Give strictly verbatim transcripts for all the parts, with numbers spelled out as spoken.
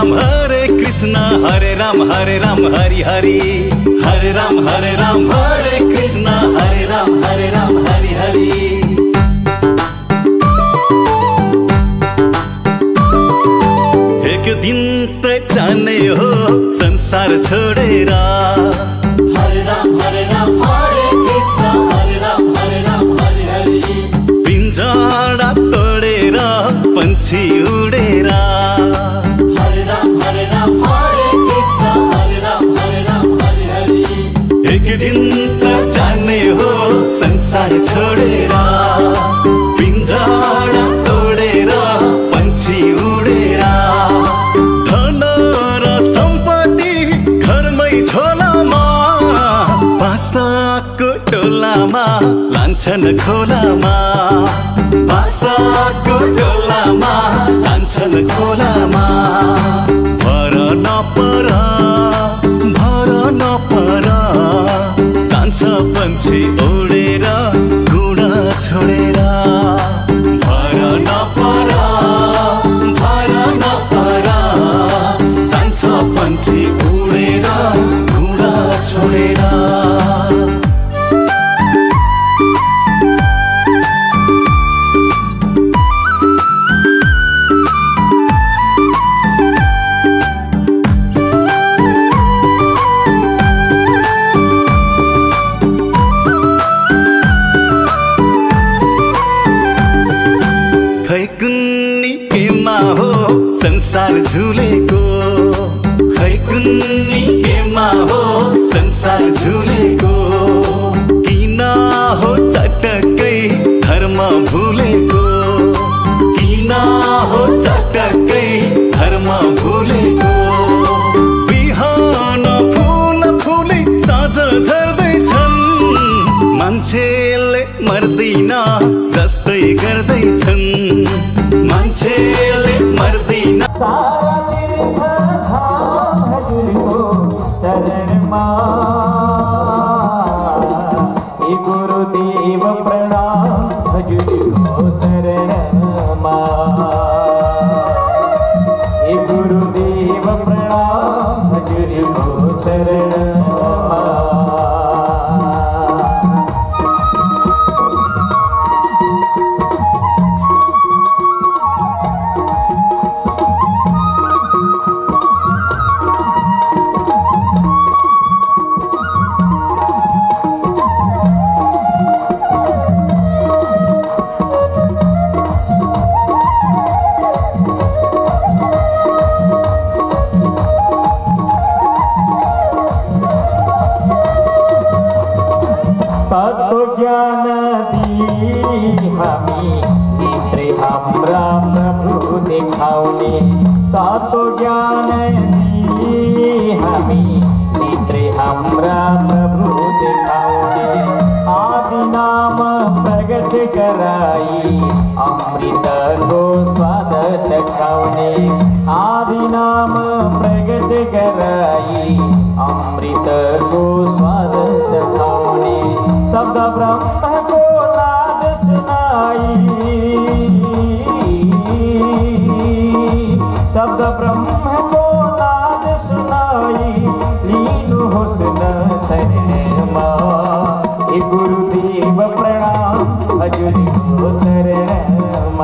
राम हरे कृष्ण हरे राम हरे राम हरि हरि हरे राम हरे राम हरे कृष्ण हरे राम हरे राम हरि हरि एक दिन त जाने हो संसार छोडेर हरे राम हरे राम हरे कृष्ण हरे राम हरे राम हरि हरि पिंजरा तोडेर पंछी उडेर हरे राम हरे राम हरे कृष्ण हरे राम हरे राम हरि हरि एक दिन त जाने हो संसार छोडेर पिंजरा तोडेर पंछी उडेर धन र सम्पत्ति घरमै झोलामा बासाको टोलामा लान्छन् खोलामा बासाको टोलामा लान्छन् खोलामा भर नपर भर नपर जान्छ पंछी उडेर गुडा छोडेर भर नपर भर नपर जान्छ पंछी उडेर गुडा छोडेर संसार झुलेको खै कुन्नी केमा हो संसार झुलेको किन हो चटक्कै धर्म भुलेको किन हो चटक्कै धर्म भुलेको बिहान फुल फुले साँझ झर्दैछन् मान्छेले मर्दैन जस्तै गर्दैछन् मान्छेले मर्दैन सारा निलिखन्था हजुरको चरणमा हे गुरुदेव प्रणाम हजुरको चरणमा हे गुरुदेव प्रणाम हजुरको चरणमा सातो ज्ञान दी हमी नेत्रे हमरा प्रभु दिखाओने आदि नाम प्रगट कराई अमृत को स्वाद चखाओने आदि नाम प्रगट कराई अमृत को स्वाद चखाओने शब्द ब्रह्म को नाद सुनाई शब्द ब्रह्म को नाद सुनाई लीनु हुस्न शरणमा हे गुरुदेव प्रणाम हजुरको चरणमा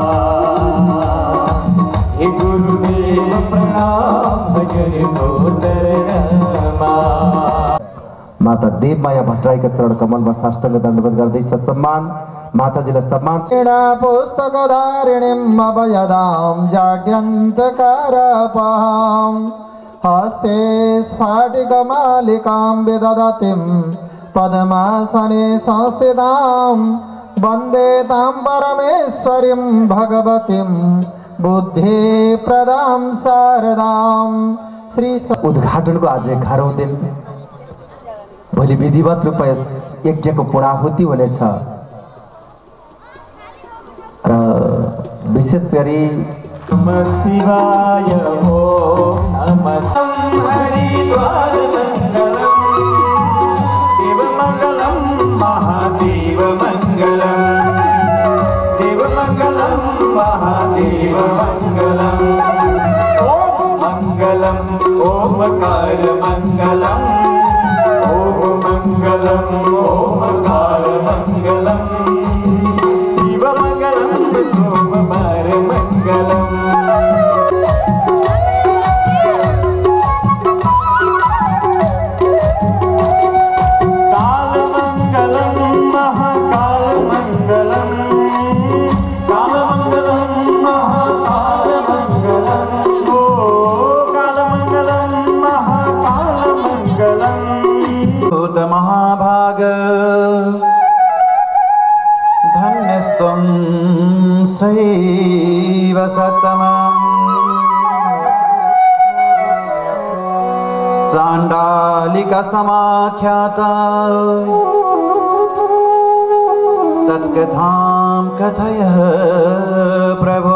हे गुरुदेव प्रणाम हजुरको चरणमा माता देवमाया भट्टराईका चरण कमलमा साष्टाङ्ग दण्डवत गर्दै ससम्मान माताजीलाई सम्मान सेना पुस्तक धारिणीम् अभयदां जाड्यन्तकारपां हस्ते स्फाटिकमालिकां विदधतीं पद्मासने संस्थितां वन्दे तां परमेश्वरीं भगवतीं बुद्धिप्रदां शारदां श्री उद्घाटनको आज एघारौं दिन भोलि विधिवत रूपमा यस यज्ञको पूर्णाहुति हुनेछ र विशेष गरी नमः शिवाय ओम नमः हरिद्वार मंगलम देव मंगलम महादेव मंगलम देव मंगलम महादेव मंगलम ओम मङ्गलम् ओमकार मङ्गलम् ओम मङ्गलम् ओमकार मङ्गलम् शिव मङ्गलम् सोमवार मङ्गलम् महाभाग धन्यस्त्वं सैव सतमम् चाण्डालिका समाख्याता तत्कथां कथय प्रभो।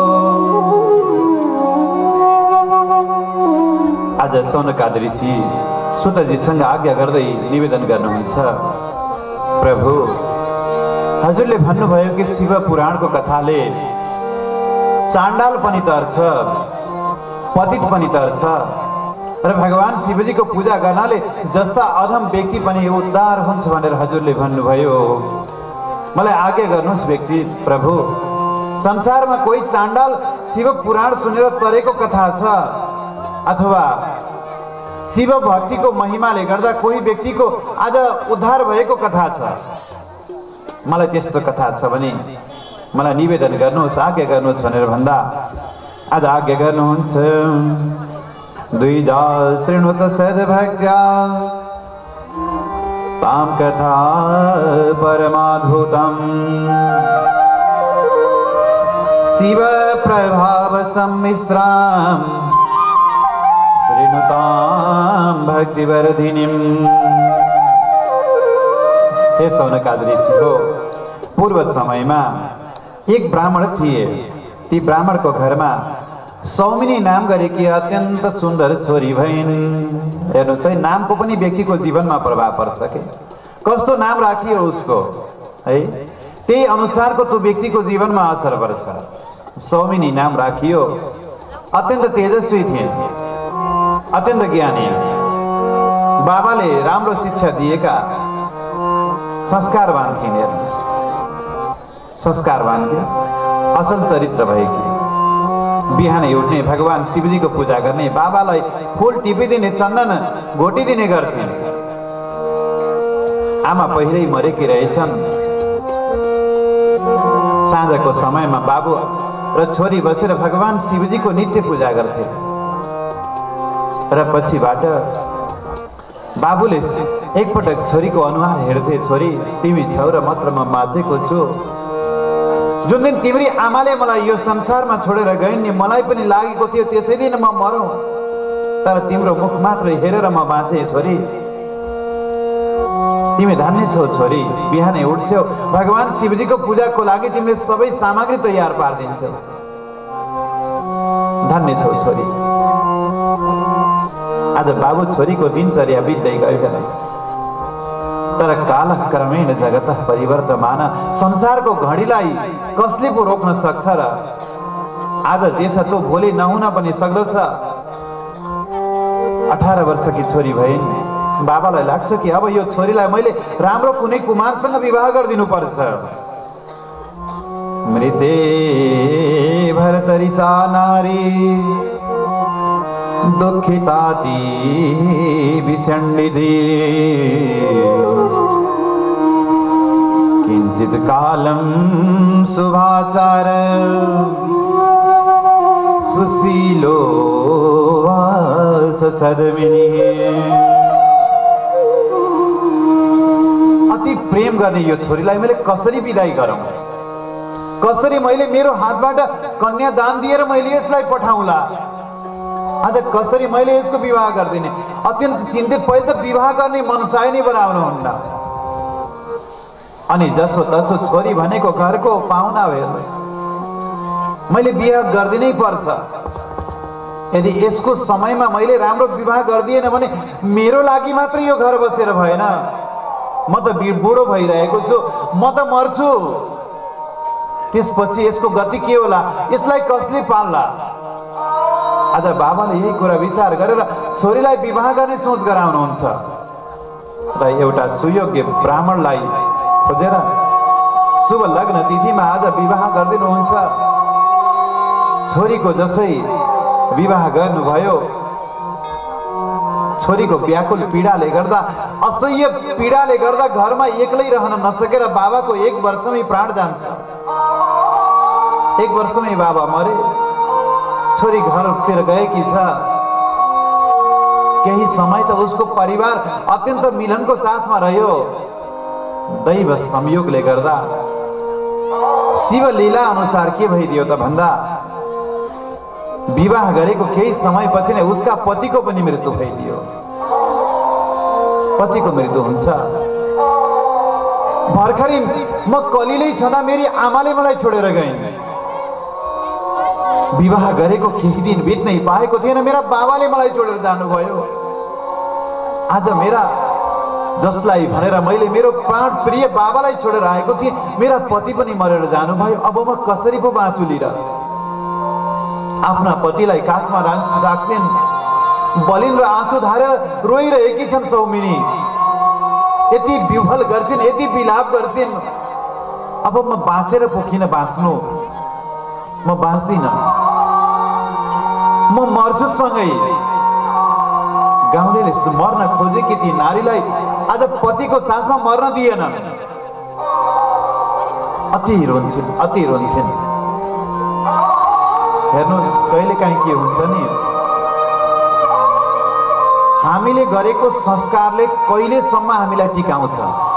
आज सौनकादि ऋषि सुतजीसँग आज्ञा गर्दै निवेदन गर्नुहुन्छ, प्रभु हजुरले भन्नुभयो कि शिव पुराणको कथाले चाण्डाल पनि तर्छ, पतित पनि तर्छ र भगवान शिवजीको पूजा गर्नाले जस्ता अधम व्यक्ति पनि उद्धार हुन्छ भनेर हजुरले भन्नुभयो। मलाई आज्ञा गर्नुहोस् व्यक्ति प्रभु, संसारमा कोही चाण्डाल शिव पुराण सुनेर तरेको कथा छ अथवा शिव भक्तिको महिमाले गर्दा कोही व्यक्तिको आज उद्धार भएको कथा छ? मलाई त्यस्तो कथा छ भने मलाई निवेदन गर्नुहोस्, आज्ञा गर्नुहोस् भनेर भन्दा आज आज्ञा गर्नुहुन्छ। दुई जाल शृणुत सद्भक्त्या तां कथा परमाद्भुतम् शिव प्रभाव सम्मिश्राम् श्रीनुतां भक्तिवर्धिनीम्। हे सौनकादि ऋषिको पूर्व समयमा एक ब्राह्मण थिए। ती ब्राह्मणको घरमा सौमिनी नाम गरेकी अत्यन्त सुन्दर छोरी भइन्। हेर्नुहोस् है, नामको पनि व्यक्तिको जीवनमा प्रभाव पर्छ के कस्तो नाम राखियो उसको है त्यही अनुसारको त्यो व्यक्तिको जीवनमा असर पर्छ। सौमिनी नाम राखियो, अत्यन्त तेजस्वी थिए, अत्यन्त ज्ञानी, बाबाले राम्रो शिक्षा दिएका संस्कारवान थिइन्। हेर्नुहोस्, संस्कारवान थिए, असल चरित्र भएकी, बिहानै उठ्ने, भगवान शिवजीको पूजा गर्ने, बाबालाई फूल टिपिदिने, चन्दन घोटिदिने गर्थिन्। आमा पहिरै मरेकी रहेछन्। साँझको समयमा बाबु र छोरी बसेर भगवान शिवजीको नित्य पूजा गर्थे र पछिबाट बाबुले एकपटक छोरीको अनुहार हेर्थे, छोरी तिमी छौ र मात्र म बाँचेको छु। जुन दिन तिम्री आमाले मलाई यो संसारमा छोडेर गइन् नि, मलाई पनि लागेको थियो त्यसै दिन म मरौँ, तर तिम्रो मुख मात्र हेरेर म बाँचे छोरी। तिमी धन्य छौ छोरी, बिहानै उठ्छौ, भगवान शिवजीको पूजाको लागि तिमीले सबै सामग्री तयार पारिदिन्छौ। धन्य छौ छोरी। आज बाबु छोरीको दिनचर्या बित्दै गएको रहेछ। तर कालक्रमेण जगत परिवर्तमान, संसारको घडीलाई कसले पो रोक्न सक्छ र? आज जे छ त्यो भोलि नहुन पनि सक्दछ। अठार वर्षकी छोरी भइन्। बाबालाई लाग्छ कि अब यो छोरीलाई मैले राम्रो कुनै कुमारसँग विवाह गरिदिनु पर्छ। मृते भरतरिसा नारी दुःखिताति विषण्डिते किञ्चित् कालं शुभाचार सुशीलो वास सद्मिनिः। अति प्रेम गर्ने यो छोरीलाई मैले कसरी विदाई गरौँ? कसरी मैले मेरो हातबाट कन्या दान दिएर मैले यसलाई पठाउँला? आज कसरी मैले यसको विवाह गर्दिने? अत्यन्त चिन्तित। पहिले त विवाह गर्ने मनसाय नै बनाउनुहुन्न। अनि जसो तसो छोरी भनेको घरको पाहुना भयो, मैले विवाह गरिदिनै पर्छ। यदि यसको समयमा मैले राम्रो विवाह गरिदिएन भने मेरो लागि मात्र यो घर बसेर भएन। म त बुढो भइरहेको छु, म त मर्छु। त्यसपछि यसको गति के होला? यसलाई कसले पाल्ला? आज बाबाले यही कुरा विचार गरेर छोरीलाई विवाह गर्ने सोच गराउनुहुन्छ र एउटा सुयोग्य ब्राह्मणलाई खोजेर शुभ लग्न तिथिमा आज विवाह गरिदिनुहुन्छ। छोरीको जसै विवाह गर्नुभयो, छोरीको व्याकुल पीडाले गर्दा, असह्य पीडाले गर्दा घरमा एक्लै रहन नसकेर बाबाको एक वर्षमै प्राण जान्छ। एक वर्षमै बाबा मरे। छोरी घरतिर गएकी छ। केही समय त उसको परिवार अत्यन्त मिलनको साथमा रह्यो। दैव संयोगले गर्दा शिव लीला अनुसार के भइदियो त भन्दा विवाह गरेको केही समयपछि नै उसका पतिको पनि मृत्यु भइदियो। पतिको मृत्यु हुन्छ। भर्खरै म कलिलै छँदा मेरी आमाले मलाई छोडेर गइन्। विवाह गरेको केही दिन बित्नै पाएको थिएन, मेरा बाबाले मलाई छोडेर जानुभयो। आज मेरा जसलाई भनेर मैले मेरो प्राण प्रिय बाबालाई छोडेर आएको थिएँ, मेरा पति पनि मरेर जानुभयो। अब म कसरी पो बाँचु लिएर? आफ्ना पतिलाई काखमा राख्छिन्, बलिन र आँसु धारेर रोइरहेकी छन् सौमिनी। यति विह्वल गर्छिन्, यति विलाप गर्छिन्। अब म बाँचेर पो किन बाँच्नु? म बाँच्दिन, म मर्छु सँगै। गाउँले मर्न खोजेकी ती नारीलाई आज पतिको साथमा मर्न दिएन। अति रोन्छन्, अति रोन्छन्। हेर्नुहोस्, कहिले काहीँ के हुन्छ नि, हामीले गरेको संस्कारले कहिलेसम्म हामीलाई टिकाउँछ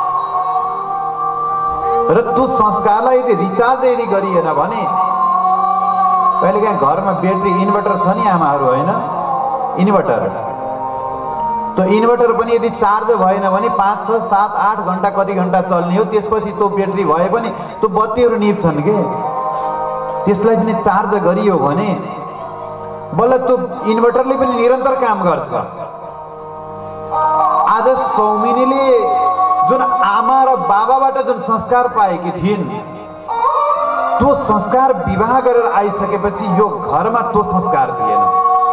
र त्यो संस्कारलाई यदि रिचार्ज यदि गरिएन भने कहिले काहीँ घरमा ब्याट्री इन्भर्टर छ नि आमाहरू, होइन? इन्भर्टर, त्यो इन्भर्टर पनि यदि चार्ज भएन भने पाँच छ सात आठ घन्टा कति घन्टा चल्ने हो। त्यसपछि त्यो ब्याट्री भए पनि त्यो बत्तीहरू निप्छन् के। त्यसलाई पनि चार्ज गरियो भने बल्ल त्यो इन्भर्टरले पनि निरन्तर काम गर्छ। आज सौमिनीले जुन आमा र बाबाबाट जुन संस्कार पाएकी थिइन्, त्यो संस्कार विवाह गरेर आइसकेपछि यो घरमा त्यो संस्कार थिएन।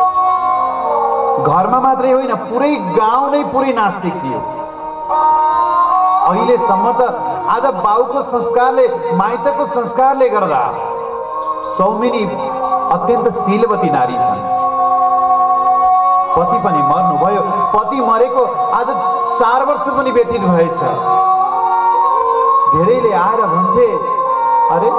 घरमा मात्रै होइन, पुरै गाउँ नै पुरै नास्तिक थियो। अहिलेसम्म त आज बाउको संस्कारले, माइतको संस्कारले गर्दा सौमिनी अत्यन्त शीलवती नारी छन्। पति पनि मर्नुभयो। पति मरेको आज चार वर्ष पनि व्यतीत भएछ। धेरैले आएर भन्थे, अरे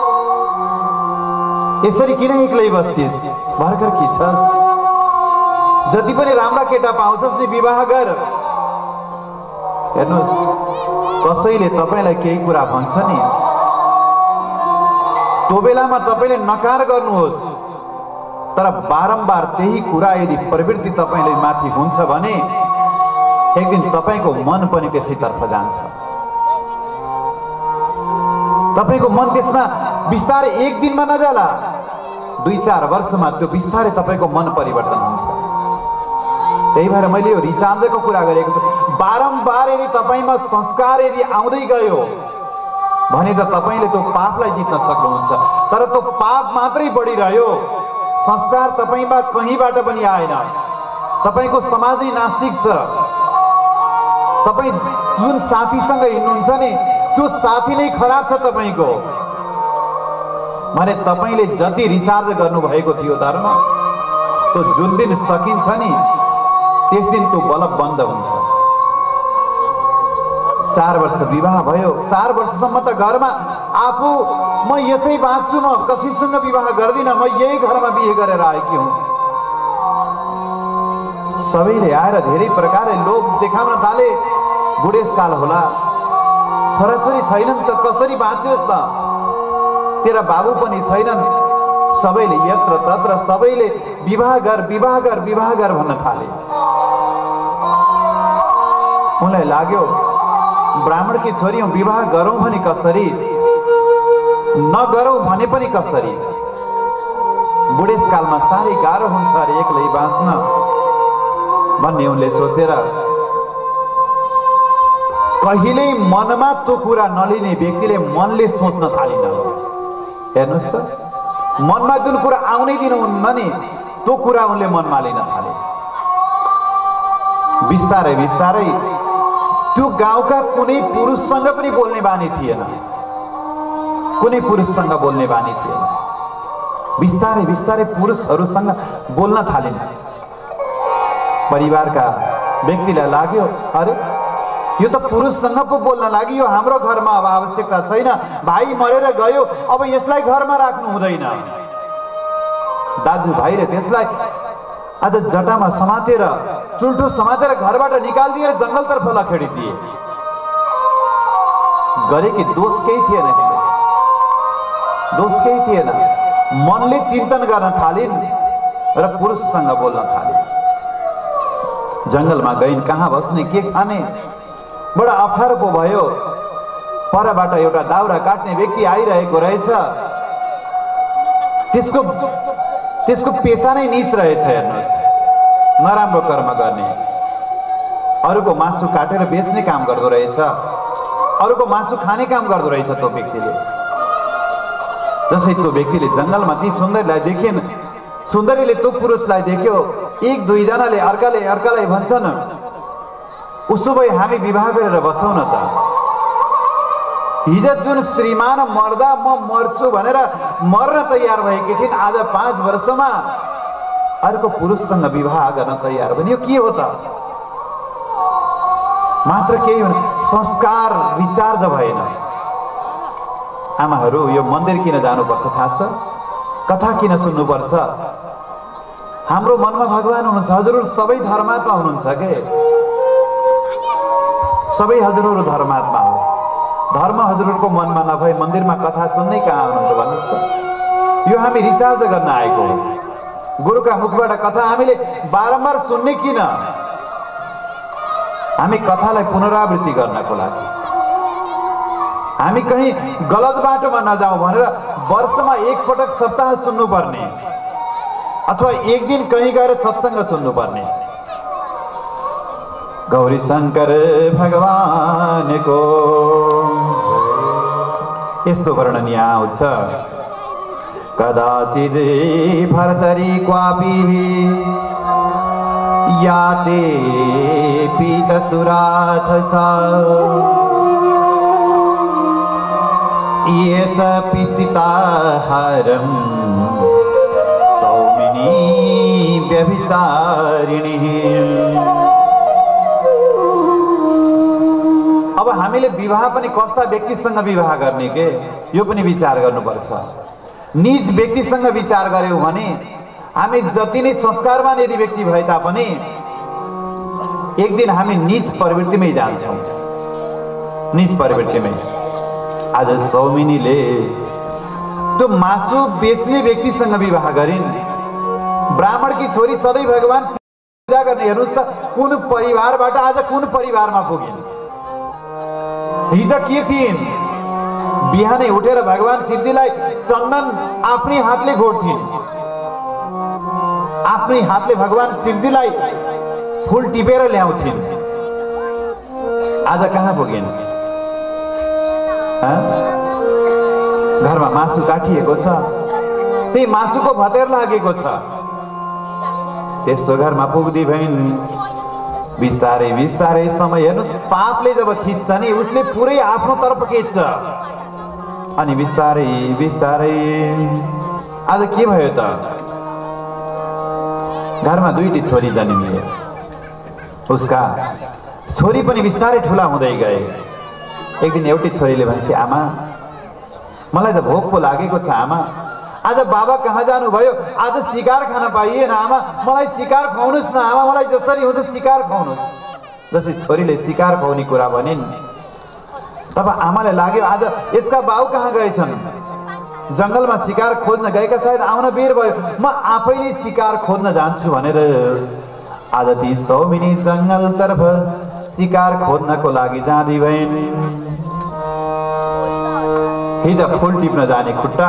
यसरी किन एक्लै बस्छिस्? भर्खर के छस्? जति पनि राम्रा केटा पाउँछस् नि विवाह गर। हेर्नुहोस्, कसैले तपाईँलाई केही कुरा भन्छ नि, त्यो बेलामा तपाईँले नकार गर्नुहोस्। तर बारम्बार त्यही कुरा यदि प्रवृत्ति तपाईँले माथि हुन्छ भने एक दिन तपाईँको मन पनि त्यसैतर्फ जान्छ। तपाईँको मन त्यसमा बिस्तारै एक दिनमा नजाला, दुई चार वर्षमा त्यो बिस्तारै तपाईँको मन परिवर्तन हुन्छ। त्यही भएर मैले यो रिचार्जको कुरा गरेको छु। बारम्बार यदि तपाईँमा संस्कार यदि आउँदै गयो भने त तपाईँले त्यो पापलाई जित्न सक्नुहुन्छ। तर त्यो पाप मात्रै बढिरह्यो, संस्कार तपाईँमा कहीँबाट पनि आएन। तपाईँको समाज नै नास्तिक छ। तपाईँ जुन साथीसँग हिँड्नुहुन्छ नि, त्यो साथी नै खराब छ तपाईँको। भने तपाईँले जति रिचार्ज गर्नुभएको थियो धर्म, त्यो जुन दिन सकिन्छ नि त्यस दिन त्यो बल्ब बन्द हुन्छ। चार वर्ष विवाह भयो। चार वर्षसम्म त घरमा आफू म यसै बाँच्छु, म कसैसँग विवाह गर्दिनँ, म यही घरमा बिहे गरेर आएकी हुँ। सबैले आएर धेरै प्रकारले लोभ देखाउन थाले। बुढेसकाल होला, छोराछोरी छैनन् त कसरी बाँच्योस् त? तेरा बाबु पनि छैनन्। सबैले यत्र तत्र सबैले विवाह गर विवाह गर विवाह गर भन्न थाले। उनलाई लाग्यो ब्राह्मणकी छोरी विवाह गरौँ भने कसरी, नगरौँ भने पनि कसरी? बुढेसकालमा साह्रै गाह्रो हुन्छ अरे एक्लै बाँच्न भन्ने उनले सोचेर कहिल्यै मनमा त्यो कुरा नलिने व्यक्तिले मनले सोच्न थालिन। हेर्नुहोस् त, मनमा जुन कुरा आउनै दिनुहुन्न नि त्यो कुरा उनले मनमा लिन थाले। बिस्तारै बिस्तारै त्यो गाउँका कुनै पुरुषसँग पनि बोल्ने बानी थिएन, कुनै पुरुषसँग बोल्ने बानी थिएन। बिस्तारै बिस्तारै पुरुषहरूसँग बोल्न थालिन्। परिवारका व्यक्तिलाई लाग्यो, अरे यो त पुरुषसँग पो बोल्न लागि, यो हाम्रो घरमा अब आवश्यकता छैन, भाइ मरेर गयो, अब यसलाई घरमा राख्नु हुँदैन। दाजुभाइले त्यसलाई आज जटामा समातेर, चुल्ठो समातेर घरबाट निकालिदिएर जङ्गलतर्फ लखेडिदिए। गरेकी दोष केही थिएन, दोष केही थिएन। मनले चिन्तन गर्न थालिन् र पुरुषसँग बोल्न थालिन्। जङ्गलमा गइन्, कहाँ बस्ने, के खाने, बडा अप्ठ्यारो पो भयो। परबाट एउटा दाउरा काट्ने व्यक्ति आइरहेको रहेछ। त्यसको त्यसको पेसा नै नीच रहेछ। हेर्नुहोस्, नराम्रो कर्म गर्ने, अरूको मासु काटेर बेच्ने काम गर्दो रहेछ, अरूको मासु खाने काम गर्दो रहेछ त्यो व्यक्तिले। जसै त्यो व्यक्तिले जङ्गलमा ती सुन्दरीलाई देखिन्, सुन्दरीले त्यो पुरुषलाई देख्यो। एक दुईजनाले अर्काले अर्कालाई भन्छन्, उसो भए हामी विवाह गरेर बसौँ न त। हिजो जुन श्रीमान मर्दा म मर्छु भनेर मर्न तयार भएकी थिइन्, आज पाँच वर्षमा अर्को पुरुषसँग विवाह गर्न तयार भने यो के हो त? मात्र केही हुन्, संस्कार विचार ज भएन। आमाहरू, यो मन्दिर किन जानुपर्छ थाहा छ? कथा किन सुन्नुपर्छ? हाम्रो मनमा भगवान हुनुहुन्छ। हजुरहरू सबै धर्मात्मा हुनुहुन्छ के? सबै हजुरहरू धर्मात्मा हो। धर्म हजुरहरूको मनमा नभए मन्दिरमा कथा सुन्नै कहाँ हुनुहुन्छ भन्नुहोस् त? यो हामी रिचार्ज गर्न आएको हो। गुरुका मुखबाट कथा हामीले बारम्बार सुन्ने किन? हामी कथालाई पुनरावृत्ति गर्नको लागि, हामी कहीँ गलत बाटोमा नजाउँ भनेर वर्षमा एक पटक सप्ताह सुन्नुपर्ने, अथवा एक दिन कहीँ गएर सत्सङ्ग सुन्नुपर्ने। गौरी शङ्कर भगवानको यस्तो वर्णनीय आउँछ। कदाचित् भरतरी क्वापि याते पीतसुराथ सा येस पिसिताहारं सौमिनी व्यभिचारिणी। अब हामीले विवाह पनि कस्ता व्यक्तिसँग विवाह गर्ने के, यो पनि विचार गर्नुपर्छ। निज व्यक्तिसँग विचार गर्यौं भने हामी जति नै संस्कारवान यदि व्यक्ति भए तापनि एक दिन हामी निज प्रवृत्तिमै जान्छौँ, निज प्रवृत्तिमै। आज सौमिनीले त्यो मासु बेच्ने व्यक्तिसँग विवाह गरिन्। ब्राह्मणकी छोरी सधैँ भगवान पूजा गर्ने। हेर्नुहोस् त, कुन परिवारबाट आज कुन परिवारमा पुगिन्। हिजो के थिइन्? बिहानै उठेर भगवान सिद्धिलाई चन्दन आफ्नै हातले घोड्थिन्, आफ्नै हातले भगवान शिवजीलाई फुल टिपेर ल्याउँथिन्। आज कहाँ पुगिन्? घरमा मासु काटिएको छ, त्यही मासुको भतेर लागेको छ। त्यस्तो घरमा पुग्दी भइन्। बिस्तारै बिस्तारै समय, हेर्नुहोस्, पापले जब खिच्छ नि उसले पुरै आफ्नो तर्फ खिच्छ। अनि बिस्तारै बिस्तारै आज के भयो त? घरमा दुईटी छोरी जन्मिए। उसका छोरी पनि बिस्तारै ठुला हुँदै गए। एक दिन एउटी छोरीले भन्छ, आमा मलाई त भोक पो लागेको छ आमा, आज बाबा कहाँ जानुभयो, आज शिकार खान पाइएन आमा, मलाई शिकार खुवाउनुहोस् न आमा, मलाई जसरी हुन्छ शिकार खुवाउनुहोस्। जसरी छोरीले शिकार खुवाउने कुरा भनिन्, तब आमाले लाग्यो आज यसका बाउ कहाँ गएछन्, जङ्गलमा शिकार खोज्न गएका, सायद आउन बेर भयो, म आफै नै शिकार खोज्न जान्छु भनेर आज ती सौमिनी जङ्गलतर्फ शिकार खोज्नको लागि जाँदी भइन्। हिजो फुल टिप्न जाने खुट्टा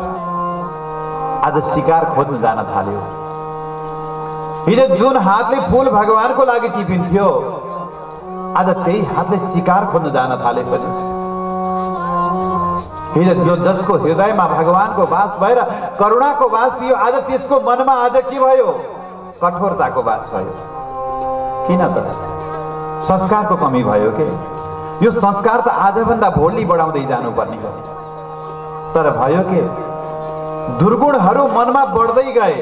आज शिकार खोज्न जान थाल्यो। हिजो जुन हातले फूल भगवानको लागि टिपिन्थ्यो, आज त्यही हातले शिकार खोज्न जान थाले पनि। हिजो जो जसको हृदयमा भगवानको वास भएर करुणाको वास थियो, आज त्यसको मनमा आज के भयो? कठोरताको वास भयो। किन त? संस्कारको कमी भयो के? यो संस्कार त आजभन्दा भोलि बढाउँदै जानुपर्ने हो, तर भयो के? दुर्गुणहरू मनमा बढ्दै गए,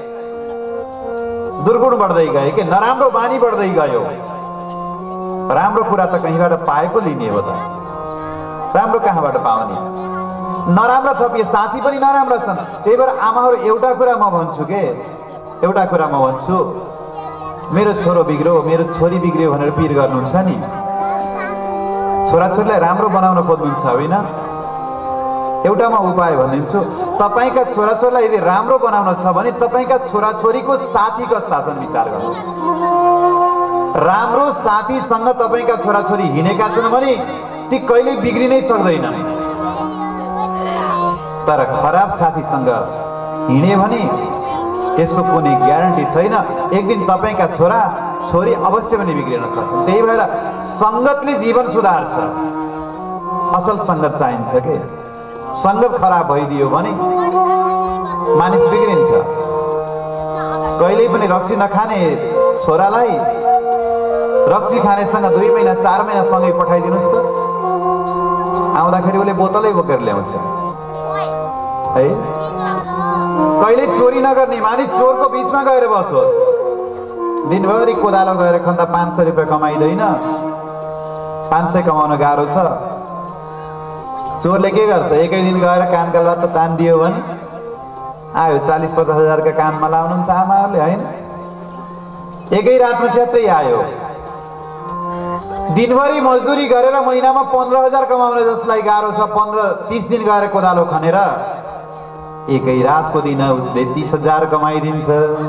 दुर्गुण बढ्दै गए के? नराम्रो बानी बढ्दै गयो। राम्रो कुरा त कहीँबाट पाएको लिने हो त, राम्रो कहाँबाट पाउने? नराम्रा थपिए साथी पनि नराम्रा छन्। त्यही भएर आमाहरू एउटा कुरा म भन्छु के, एउटा कुरा म भन्छु, मेरो छोरो बिग्रो, मेरो छोरी बिग्रियो भनेर पिर गर्नुहुन्छ नि, छोराछोरीलाई राम्रो बनाउन खोज्नुहुन्छ होइन? एउटा म उपाय भनिदिन्छु, तपाईँका छोराछोरीलाई यदि राम्रो बनाउन छ भने तपाईँका छोराछोरीको साथी कस्ता छन् विचार गर्नुहोस्। राम्रो साथीसँग तपाईँका छोराछोरी हिँडेका छन् भने ती कहिल्यै बिग्रिनै सक्दैनन्। तर खराब साथीसँग हिँडे भने त्यसको कुनै ग्यारेन्टी छैन, एक दिन तपाईँका छोरा छोरी अवश्य पनि बिग्रिन सक्छन्। त्यही भएर सङ्गतले जीवन सुधार्छ, असल सङ्गत चाहिन्छ के? सङ्गत खराब भइदियो भने मानिस बिग्रिन्छ। कहिल्यै पनि रक्सी नखाने छोरालाई रक्सी खानेसँग दुई महिना चार महिना सँगै पठाइदिनुहोस् त, आउँदाखेरि उसले बोतलै बोकेर ल्याउँछ है। कहिले चोरी नगर्ने मानिस चोरको बिचमा गएर बसोस्, दिनभरि कोदालो गएर खन्दा पाँच सय रुपियाँ कमाइँदैन, पाँच सय कमाउन गाह्रो छ। चोरले के गर्छ? एकै दिन गएर कानका लत्ता तानिदियो भने आयो चालिस पचास हजारका कानमा लाउनुहुन्छ आमाहरूले होइन? एकै रातमा च्यात्तै आयो। दिनभरि मजदुरी गरेर महिनामा पन्ध्र हजार कमाउने जसलाई गाह्रो छ, पन्ध्र तिस दिन गएर कोदालो खनेर एकै रातको दिन उसले तीस हजार कमाइदिन्छ।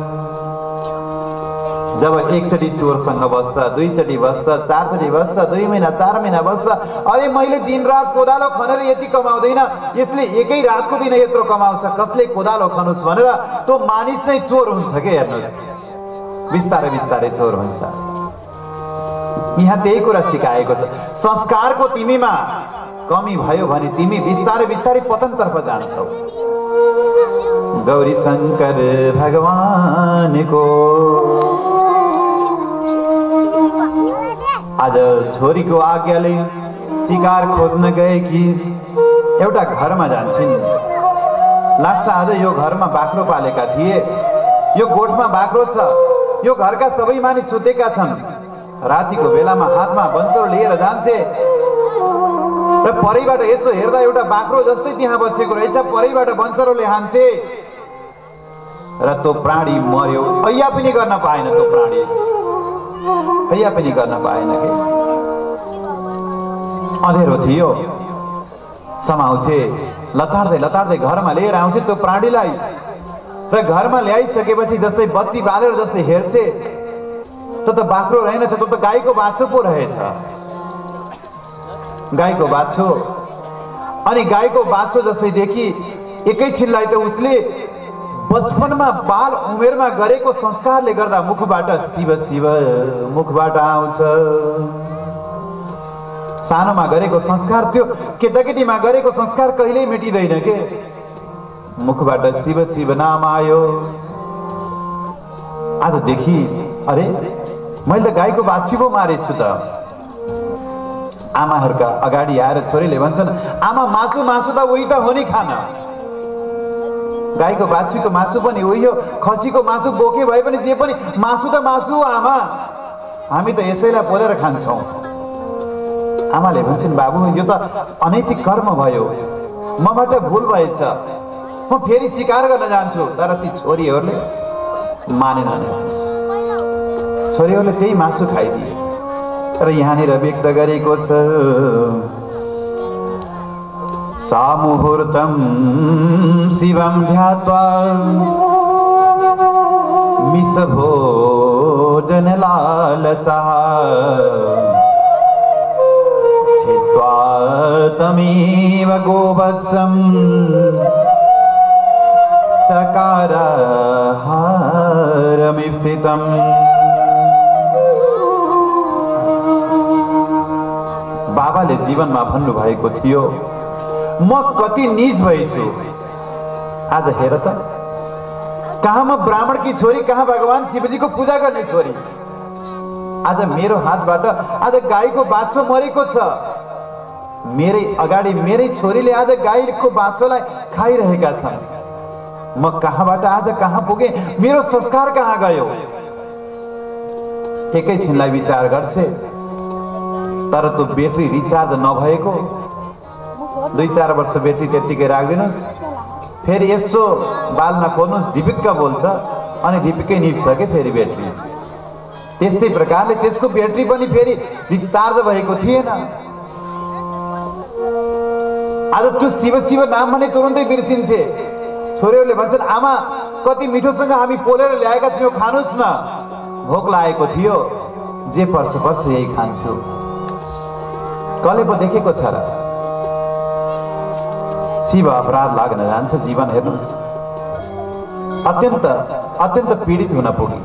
जब एकचोटि चोरसँग बस्छ, दुईचोटि बस्छ, चारचोटि बस्छ, दुई महिना चार महिना बस्छ, अरे मैले दिन रात कोदालो खनेर यति कमाउँदैन, यसले एकै रातको दिन यत्रो कमाउँछ, कसले कोदालो खनुस् भनेर त्यो मानिस नै चोर हुन्छ के? हेर्नुहोस्, बिस्तारै बिस्तारै चोर हुन्छ। यहाँ त्यही कुरा सिकाएको छ। संस्कारको तिमीमा कमी भयो भने तिमी बिस्तारै बिस्तारै पतनतर्फ जान्छौ। गौरी शंकर भगवानको आज छोरीको आज्ञाले शिकार खोज्न गए कि एउटा घरमा जान्छन्। लाग्छ आज यो घरमा बाख्रो पालेका थिए, यो गोठमा बाख्रो छ, यो घरका सबै मानिस सुतेका छन्। रातिको बेलामा हातमा बन्सरो लिएर जान्छे र परैबाट यसो हेर्दा एउटा बाख्रो जस्तै त्यहाँ बसेको रहेछ, परैबाट बन्सरोले हान्छे र त्यो प्राणी मर्यो। ऐया पनि गर्न पाएन, त्यो प्राणी ऐया पनि गर्न पाएन के? अँधेरो थियो, समाउँछे, लतार्दै लतार्दै घरमा लिएर आउँछे त्यो प्राणीलाई र घरमा ल्याइसकेपछि जस्तै बत्ती बालेर जस्तै हेर्छे, त्यो त बाख्रो रहेनछ, त्यो त गाईको बाछो पो रहेछ। गाईको बाछो। अनि गाईको बाछो जसै देखि एकैछिनलाई त उसले बचपनमा बाल उमेरमा गरेको संस्कारले गर्दा मुखबाट शिव शिव मुखबाट आउँछ। सानोमा गरेको संस्कार त्यो केटाकेटीमा गरेको संस्कार कहिल्यै मेटिँदैन के? मुखबाट शिव शिव नाम आयो। आजदेखि अरे मैले त गाईको बाछी पो मारेछु त। आमाहरूका अगाडि आएर छोरीले भन्छन्, आमा मासु मासु त उही त हो नि खान। गाईको बाछीको मासु पनि उही हो, खसीको मासु बोके भए पनि जे पनि मासु त मासु हो आमा, हामी त यसैलाई पोलेर खान्छौँ। आमाले भन्छन्, बाबु यो त अनैतिक कर्म भयो, मबाट भुल भएछ, म फेरि शिकार गर्न जान्छु। तर ती छोरीहरूले मानेनन्, छोरीहरूले त्यही मासु खाइदिए। र यहाँनिर व्यक्त गरेको छ, सामुहूर्तं शिवं ध्यात्वा मिषभोजनलालसः छित्त्वा तमेव गोवत्सं चकारहारमीप्सितम्। बाबाले जीवनमा भन्नुभएको थियो, म कति नीच भएछु। आज हेर त, कहाँ म ब्राह्मणकी छोरी, कहाँ भगवान शिवजीको पूजा गर्ने छोरी। आज मेरो हातबाट आज गाईको बाछो मरेको छ। मेरै अगाडि मेरै छोरीले आज गाईको बाछोलाई खाइरहेका छन्। म कहाँबाट आज कहाँ पुगे, मेरो संस्कार कहाँ गयो। एकैछिनलाई विचार गर्छे, तर त्यो ब्याट्री रिचार्ज नभएको दुई चार वर्ष ब्याट्री त्यत्तिकै राखिदिनुहोस्, फेरि यसो बाल्न खोल्नुहोस्, ढिपिक्क बोल्छ अनि ढिपिक्कै निप्छ के फेरि ब्याट्री। त्यस्तै प्रकारले त्यसको ब्याट्री पनि फेरि रिचार्ज भएको थिएन। आज त्यो शिव शिव नाम भने तुरन्तै बिर्सिन्छे। छोरीहरूले भन्छन्, आमा कति मिठोसँग हामी पोलेर ल्याएका छौँ, खानुस् न। भोक लागेको थियो, जे पर्छ पर्छ यही खान्छु। कसले पो देखेको छ र? शिव अपराध लाग्न जान्छ जीवन। हेर्नुहोस्, अत्यन्त अत्यन्त पीडित हुन पुगे।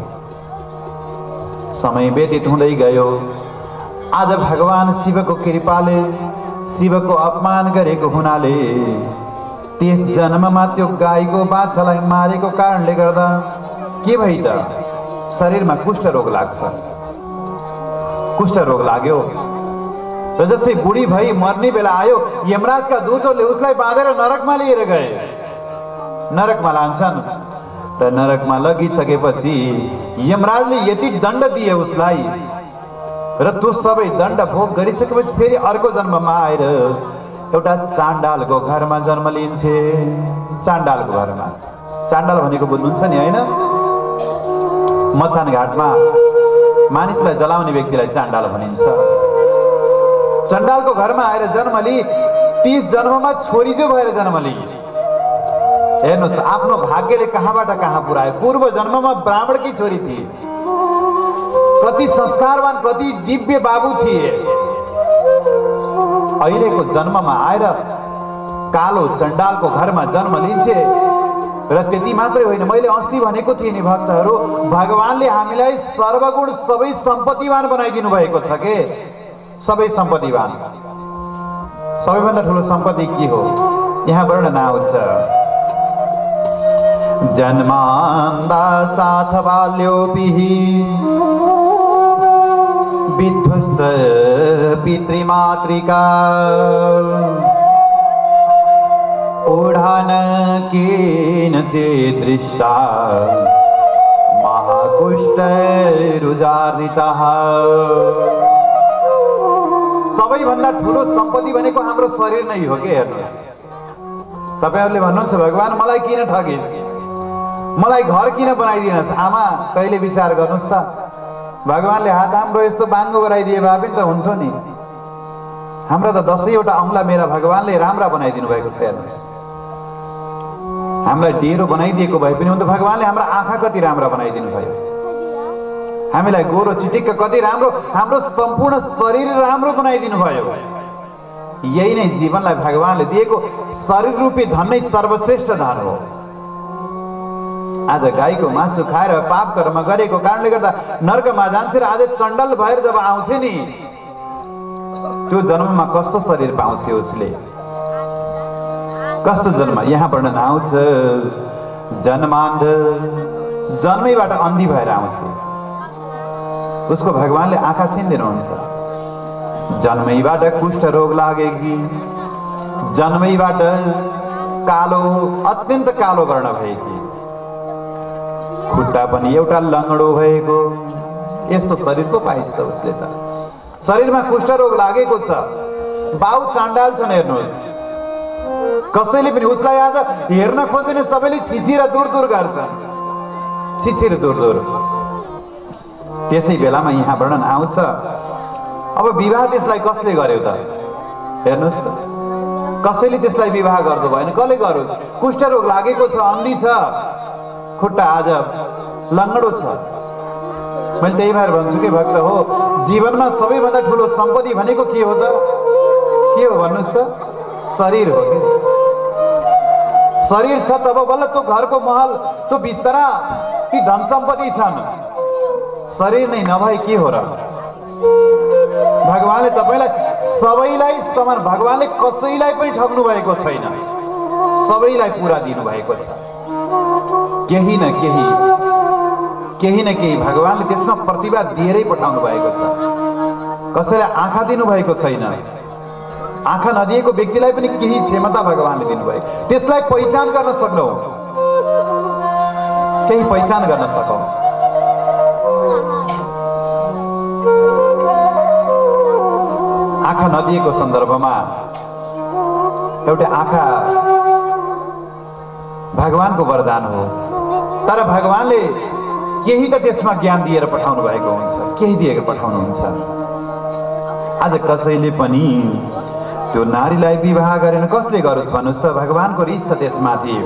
समय व्यतीत हुँदै गयो। आज भगवान शिवको कृपाले, शिवको अपमान गरेको हुनाले त्यस जन्ममा त्यो गाईको बाछालाई मारेको कारणले गर्दा के भइ त शरीरमा कुष्ठ रोग लाग्छ। कुष्ठ रोग लाग्यो र जसै बुढी भई मर्ने बेला आयो, यमराजका दूतहरूले उसलाई बाँधेर नरकमा लिएर गए। नरकमा लान्छन् र नरकमा लगिसकेपछि यमराजले यति दण्ड दिए उसलाई, र त्यो सबै दण्ड भोग गरिसकेपछि फेरि अर्को जन्ममा आएर एउटा चाण्डालको घरमा जन्म लिन्छे। चाण्डालको घरमा, चाण्डाल भनेको बुझ्नुहुन्छ नि होइन? मसान घाटमा मानिसलाई जलाउने व्यक्तिलाई चाण्डाल भनिन्छ। चण्डालको घरमा आएर जन्म लि, तीस जन्ममा छोरी जो भएर जन्म लि। हेर्नुहोस्, आफ्नो भाग्यले कहाँबाट कहाँ पुर्यायो। पूर्व जन्ममा ब्राह्मणकी छोरी थिए, कति संस्कारवान, कति दिव्य बाबु थिए। अहिलेको जन्ममा आएर कालो चण्डालको घरमा जन्म लिन्छे। र त्यति मात्रै होइन, मैले अस्ति भनेको थिएँ नि भक्तहरू, भगवानले हामीलाई सर्वगुण सबै सम्पत्तिवान बनाइदिनु भएको छ के। सबै सम्पत्तिवान। सबैभन्दा ठुलो सम्पत्ति के हो? यहाँ वर्णन आउँछ, जन्मान्दा साथ बाल्योऽपि विध्वस्त पितृमातृका ऊढान केन ते दृष्टा महाकुष्ठ रुजार्दितः। सबैभन्दा ठुलो सम्पत्ति भनेको हाम्रो शरीर नै हो के। हेर्नुहोस्, तपाईहरुले भन्नुहुन्छ भगवान मलाई किन ठगिस्, मलाई घर किन बनाइदिनस्। आमा कहिले विचार गर्नुहोस् त, भगवानले हात हाम्रो यस्तो बाङ्गो गराइदिए भए पनि त हुन्थ्यो नि। हाम्रो त दसैँवटा औँला मेरा भगवानले राम्रा बनाइदिनु भएको छ। हेर्नुहोस्, हामीलाई डेरो बनाइदिएको भए पनि हुन्थ्यो, भगवानले हाम्रो आँखा कति राम्रा बनाइदिनु भयो, हामीलाई गोरो चिटिक्क कति राम्रो, हाम्रो सम्पूर्ण शरीर राम्रो बनाइदिनु भयो। यही नै जीवनलाई भगवानले दिएको शरीर रूपी धन नै सर्वश्रेष्ठ धन हो। आज गाईको मासु खाएर पाप कर्म गरेको कारणले गर्दा नर्कमा जान्थे र आज चण्डल भएर जब आउँछ नि, त्यो जन्ममा कस्तो शरीर पाउँछ उसले, कस्तो जन्म। यहाँ वर्णन आउँछ, जन्मान्ध, जन्मैबाट अन्धी भएर आउँछ। उसको भगवानले आँखा छिन्दिनुहुन्छ। जन्मैबाट कुष्ठ रोग लागेकी, जन्मैबाट कालो, अत्यन्त कालो वर्ण भएकी, खुट्टा पनि एउटा लङ्गडो भएको। यस्तो शरीर पो पाइछ त उसले त। शरीरमा कुष्ठ रोग लागेको छ, बाउ चाण्डाल छन्। हेर्नुहोस्, कसैले पनि उसलाई आज हेर्न खोज्दैन, सबैले छिचेर दूर दूर गर्छन्, छिचेर दूर दूर। त्यसै बेलामा यहाँ वर्णन आउँछ, अब विवाह त्यसलाई कसले गर्यो त? हेर्नुहोस् त, कसैले त्यसलाई विवाह गर्दो भएन। कसले गरोस्? कुष्ठ रोग लागेको छ, अन्धी छ, खुट्टा आज लङ्गडो छ। मैले त्यही भएर भन्छु कि भक्त हो, जीवनमा सबैभन्दा ठुलो सम्पत्ति भनेको के हो त? के हो भन्नुहोस् त? शरीर हो कि। शरीर छ तब बल्ल त्यो घरको महल, त्यो बिस्तारा, ती धन सम्पत्ति छन्। शरीर नै नभए के हो र? भगवानले तपाईलाई सबैलाई समान, भगवानले कसैलाई पनि ठग्नु भएको छैन, सबैलाई पुरा दिनु भएको छ। केही न केही केही न केही भगवानले त्यसमा प्रतिभा दिएरै पठाउनु भएको छ। कसैलाई आँखा दिनु भएको छैन, आँखा नदिएको व्यक्तिलाई पनि केही क्षमता भगवानले दिनुभयो, त्यसलाई पहिचान गर्न सक्नौ, केही पहिचान गर्न सकौ। आँखा नदिएको सन्दर्भमा एउटा आँखा भगवानको वरदान हो, तर भगवानले केही त त्यसमा ज्ञान दिएर पठाउनु भएको हुन्छ, केही दिएर पठाउनुहुन्छ। आज कसैले पनि त्यो नारीलाई विवाह गरेन, कसले गरोस् भन्नुहोस् त? भगवानको रिस छ त्यसमाथि।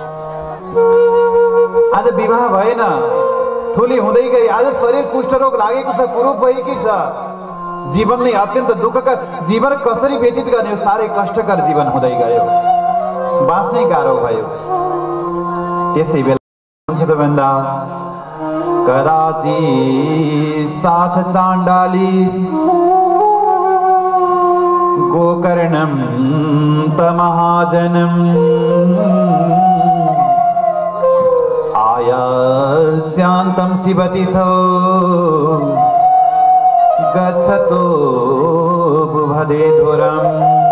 आज विवाह भएन, ठुली हुँदै गई, आज शरीर कुष्ठरोग लागेको छ, कुरूप भएकी छ, जीवन नै अत्यन्त दुःखकर, जीवन कसरी व्यतीत गर्ने, साह्रै कष्टकर जीवन हुँदै गयो, बाँच्नै गाह्रो भयो। त्यसै बेला भन्दा कदाचित साथ चाण्डाली गोकर्णम त महाजनम आयास्यान्तं शिवतिथो गच्छतो बुभदे धुरम।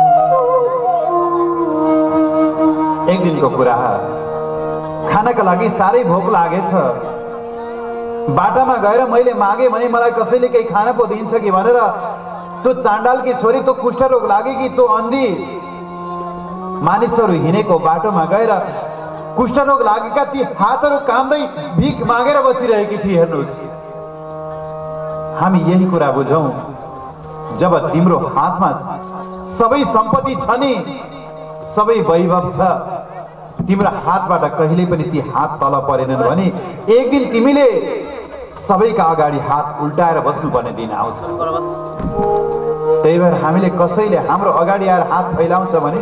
एक दिनको कुरा, खानाका लागि साह्रै भोक लागेछ, बाटामा गएर मैले मागे भने मलाई कसैले केही खाना पो दिन्छ कि भनेर त्यो चाण्डालकी छोरी, त्यो कुष्ठरोग लागेकी, त्यो अन्धी मानिसहरू हिँडेको बाटोमा गएर कुष्ठरोग लागेका ती हातहरू काम्दै भिख मागेर बसिरहेकी थिए। हेर्नुहोस्, हामी यही कुरा बुझौँ, जब तिम्रो हातमा सबै सम्पत्ति छ नि, सबै वैभव छ, तिम्रो हातबाट कहिले पनि ती हात तल परेनन् भने एक दिन तिमीले सबैका अगाडि हात उल्टाएर बस्नुपर्ने दिन आउँछ। त्यही भएर हामीले कसैले हाम्रो अगाडि आएर हात फैलाउँछ भने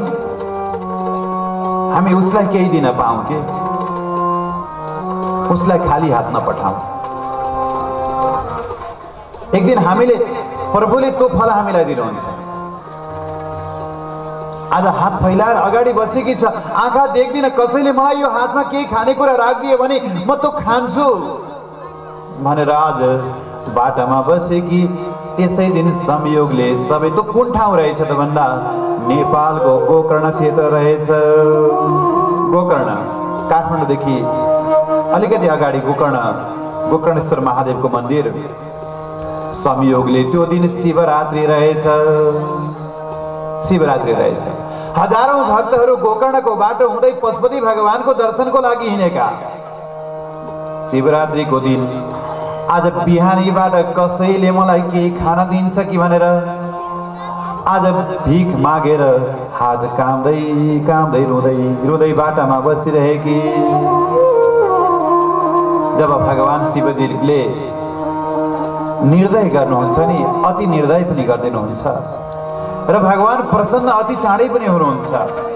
हामी उसलाई केही दिन पाऊँ के, उसलाई खाली हात नपठाऊ। एक दिन हामीले प्रभुले त्यो फल हामीलाई दिनुहुन्छ। आज हात फैलाएर अगाडि बसेकी छ, आँखा देख्दिन, कसैले मलाई यो हातमा केही खानेकुरा राखिदियो भने म त्यो खान्छु भनेर आज बाटामा बसेकी, त्यसै दिन संयोगले सबै त्यो कुन ठाउँ रहेछ त भन्दा नेपालको गोकर्ण क्षेत्र रहेछ। गोकर्ण काठमाडौँदेखि अलिकति अगाडि गोकर्ण गोकर्णेश्वर महादेवको मन्दिर। संयोगले त्यो दिन शिवरात्रि रहेछ, शिवरात्रि रहेछ। हजारौं भक्तहरू गोकर्णको बाटो हुँदै पशुपति भगवानको दर्शनको लागि हिँडेका। शिवरात्रिको दिन आज बिहानीबाट कसैले मलाई केही खाना दिन्छ कि भनेर आज भिख मागेर हात काम्दै काम्दै रुँदै रुँदै बाटामा बसिरहेकी। जब भगवान शिवजीले निर्दय गर्नुहुन्छ नि, अति निर्दय पनि गरिदिनुहुन्छ र भगवान प्रसन्न अति चाँडै पनि हुनुहुन्छ।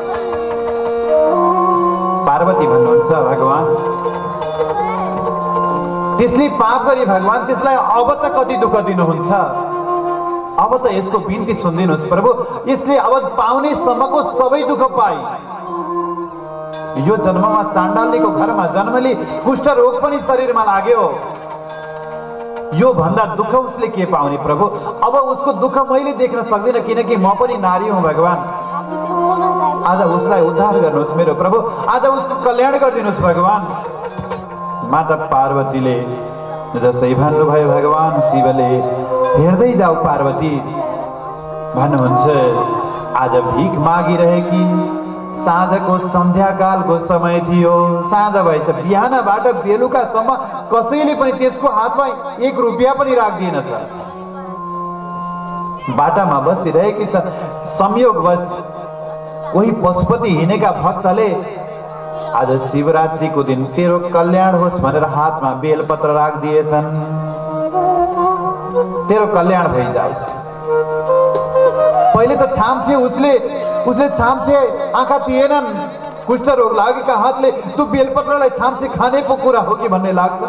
पार्वती भन्नुहुन्छ भगवान त्यसले पाप गरी भगवान त्यसलाई अब त कति दुःख दिनुहुन्छ, अब त यसको बिन्ती सुनिदिनुहोस् प्रभु, यसले अब पाउने सम्मको सबै दुःख पाए। यो जन्ममा चाण्डालीको घरमा जन्मली कुष्ठ रोग पनि शरीरमा लाग्यो, यो भन्दा दुःख उसले के पाउने प्रभु? अब उसको दुःख मैले देख्न सक्दिनँ किनकि म पनि नारी हुँ भगवान। आज उसलाई उद्धार गर्नुहोस् मेरो प्रभु, आज उसको कल्याण गरिदिनुहोस् भगवान। माता पार्वतीले जसै भन्नुभयो भगवान शिवले हेर्दै जाऊ पार्वती भन्नुहुन्छ। आज भिख मागिरहेकी, साँझको सन्ध्याकालको समय थियो, साँझ भएछ, बिहानबाट बेलुकासम्म कसैले पनि त्यसको हातमा एक रुपियाँ पनि राखिदिएनछ। बाटामा बसिरहेकी छ। संयोगवश कोही पशुपति हिँडेका भक्तले आज शिवरात्रिको दिन तेरो कल्याण होस् भनेर हातमा बेलपत्र राखिदिएछन्, तेरो कल्याण भइजाओस्। पहिले त छाम्छे उसले उसले छाम्छे, आँखा थिएनन्, कुष्ठ रोग लागेका हातले त्यो बेलपत्रलाई छाम्छे खाने पो कुरा हो कि भन्ने लाग्छ।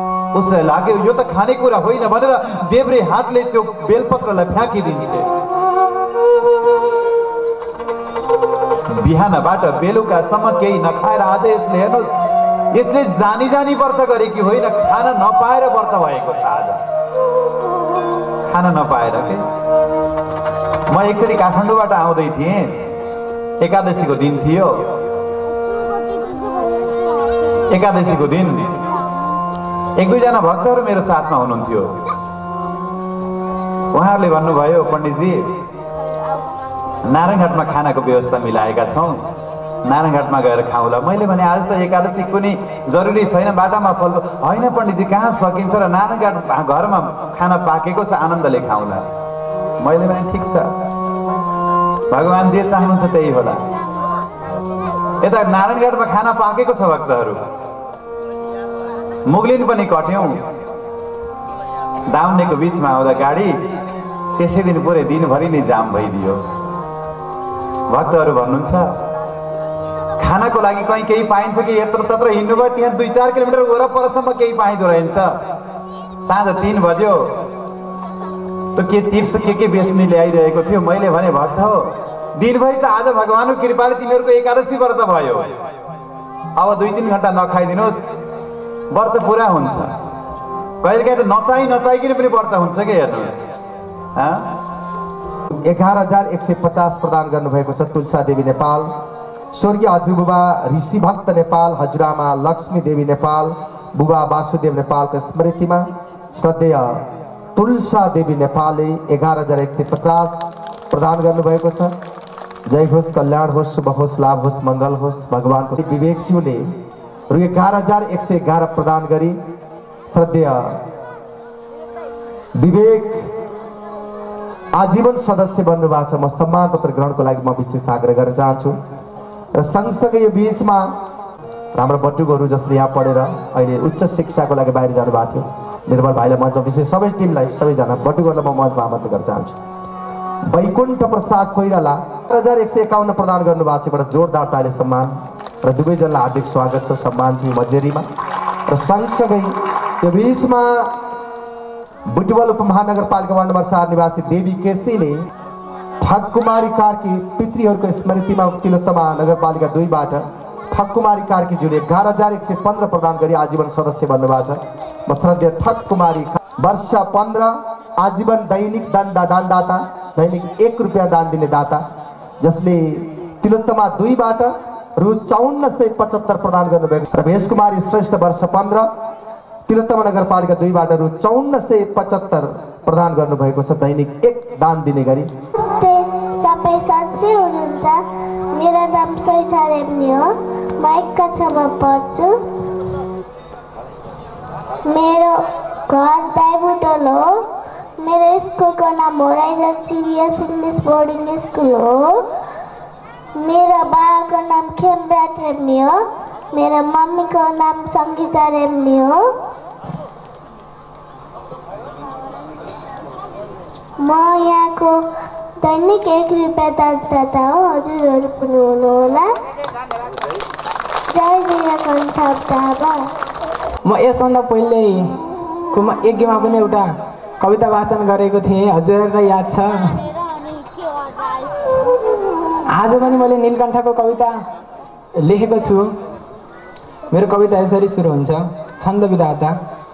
उसलाई लाग्यो यो त खाने कुरा होइन भनेर देब्रे हातले त्यो बेलपत्रलाई फ्याँकिदिन्छे। बिहानबाट बेलुकासम्म केही नखाएर आज यसले हेर्नुहोस्, यसले जानी जानी व्रत गरेकी होइन, खान नपाएर व्रत भएको छ। आज खान नपाएर के म एकचोटि काठमाडौँबाट आउँदै थिएँ, एकादशीको दिन थियो। एकादशीको दिन एक दुईजना भक्तहरू मेरो साथमा हुनुहुन्थ्यो। उहाँहरूले भन्नुभयो, पण्डितजी नारायणघाटमा खानाको व्यवस्था मिलाएका छौँ, नारायणघाटमा गएर खाउँला। मैले भने आज त एकादशी कुनै जरुरी छैन, बाटामा फल। होइन पण्डितजी, कहाँ सकिन्छ र नारायणघाट घरमा खाना पाकेको छ, आनन्दले खाउँला। मैले भने ठिक छ, भगवान् जे चाहनुहुन्छ त्यही होला। यता नारायणघाटमा खाना पाकेको छ, भक्तहरू मुगलिन पनि कट्यौँ। दाउनेको बिचमा आउँदा गाडी त्यसै दिन पुरै दिनभरि नै जाम भइदियो। भक्तहरू भन्नुहुन्छ, खानाको लागि कहीँ केही पाइन्छ कि? यत्र तत्र हिँड्नुभयो, त्यहाँ दुई चार किलोमिटर वरपरसम्म केही पाइँदो रहेछ। साँझ तिन बज्यो, त के चिप्स के के बेच्ने ल्याइरहेको थियो। मैले भने, भक्त हो, दिनभरि त आज भगवानको कृपाले तिमीहरूको एकादशी व्रत भयो, अब दुई तिन घन्टा नखाइदिनुहोस्, व्रत पुरा हुन्छ। कहिलेकाहीँ त नचाहि नचाहिकन पनि व्रत हुन्छ कि? हेर्नुहोस्, एघार हजार एक सय पचास प्रदान गर्नुभएको छ तुलसा देवी नेपाल, स्वर्गीय हजुरबुबा ऋषि भक्त नेपाल, हजुरआमा लक्ष्मी देवी नेपाल, बुबा वासुदेव नेपालको स्मृतिमा श्रद्धेय तुलसा देवी नेपालले एघार हजार एक सय पचास प्रदान गर्नुभएको छ। जय होस्, कल्याण होस्, शुभ होस्, लाभ होस्, मङ्गल होस्। भगवानको विवेक शिवले रु एघार हजार एक सय एघार प्रदान गरी श्रद्धेय विवेक आजीवन सदस्य बन्नुभएको छ। म सम्मान पत्र ग्रहणको लागि म विशेष आग्रह गर्न चाहन्छु। र सँगसँगै यो बिचमा हाम्रो बटुकोहरू जसले यहाँ पढेर अहिले उच्च शिक्षाको लागि बाहिर जानुभएको थियो, निर्मल भाइलाई मञ्च, विशेष सबै टिमलाई, सबैजना बटुकोहरूलाई म मञ्चमा आमन्त्रण गर्न चाहन्छु। वैकुण्ठ प्रसाद कोइराला चार हजार एक सय एकाउन्न प्रदान गर्नुभएको छ। एउटा जोरदार ताली सम्मान र दुवैजनालाई हार्दिक स्वागत छ, सम्मान छ मजेरीमा। र सँगसँगै यो बिचमा बुटवल उपमहानगरपालिका वार्ड नम्बर चार निवासी देवी केसीले ठगकुमारी कार्की पितृहरूको स्मृतिमा तिलोत्तमा नगरपालिका दुईबाट ठगकुमारी कार्कीज्यूले एघार हजार एक सय पन्ध्र प्रदान गरी आजीवन सदस्य बन्नुभएको छ। म श्रद्धेय ठगकुमारी वर्ष पन्ध्र आजीवन दैनिक दान दानदाता, दैनिक एक रुपियाँ दान दिने दाता, जसले तिलोत्तमा दुईबाट रु चौन्न सय पचहत्तर प्रदान गर्नुभएको। र भेष कुमारी श्रेष्ठ वर्ष पन्ध्र तिलोत्तमा नगरपालिका दुईबाट रु चौन्न सय पचहत्तर प्रदान गर्नुभएको छ, दैनिक एक दान दिने गरी। सबै सन्चै हुनुहुन्छ? मेरो नाम सैसा रेग्मी हो, म एक कक्षामा पढ्छु। मेरो घर दाइबुटोल हो। मेरो स्कुलको नाम horizon CBSE English boarding school हो। मेरो बाबाको नाम खेमराज रेग्मी हो। मेरो मम्मीको नाम सङ्गीता रेग्मी हो। म यहाँको दैनिक एक रुपियाँ दानदाता हो, हजुरहरू पनि हुनुहोला। जय निलकण्ठ। म यसभन्दा पहिल्यैको यज्ञमा पनि एउटा कविता वाचन गरेको थिएँ, हजुरहरूलाई याद छ? आज पनि मैले नीलकण्ठको कविता लेखेको छु। मेरो कविता यसरी सुरु हुन्छ, छन्द विधाता।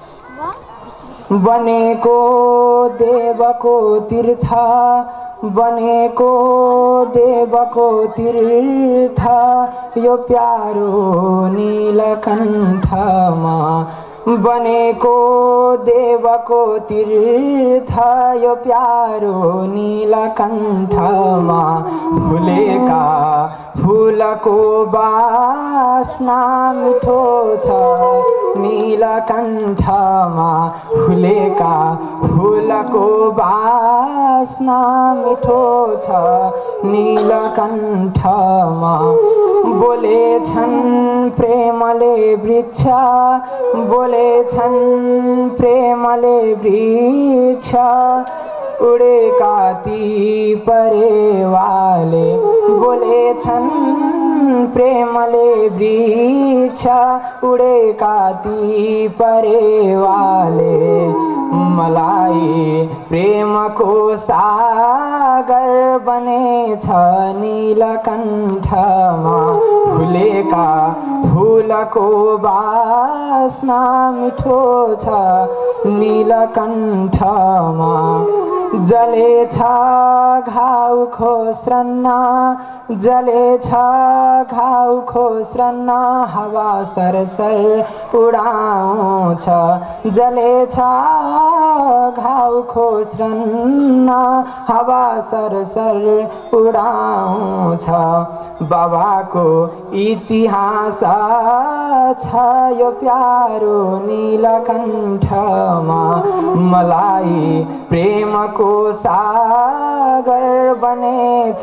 बनेको देवको तीर्थ, बनेको देवको तीर्थ, यो प्यारो नीलकण्ठमा। बनेको देवको तीर्थ, यो प्यारो नीलकण्ठमा। फुलेका फुलको बास्ना मिठो छ नीलकण्ठमा। फुलेका फुलको बास्ना मिठो छ नीलकण्ठमा। बोलेछन् प्रेमले वृक्ष, बोलेछन् प्रेमले वृक्ष, उडेका ती परेवाले। बोलेछन् प्रेमले वृक्ष, उडेका ती परेवाले। मलाई प्रेमको सागर बने छ नीलकण्ठमा फुलेका फुलको बास्ना मिठो छ नीलकण्ठमा जलेछ घाउ खोस्रन्ना जलेछ घाउ खोस्रन्ना हावा सरसर उडाउँछ जलेछ घाउ खोस्रन्ना हावा सरसर उडाउँछ बाबाको इतिहास छ यो प्यारो नीलकण्ठमा मलाई प्रेमको सागर बनेछ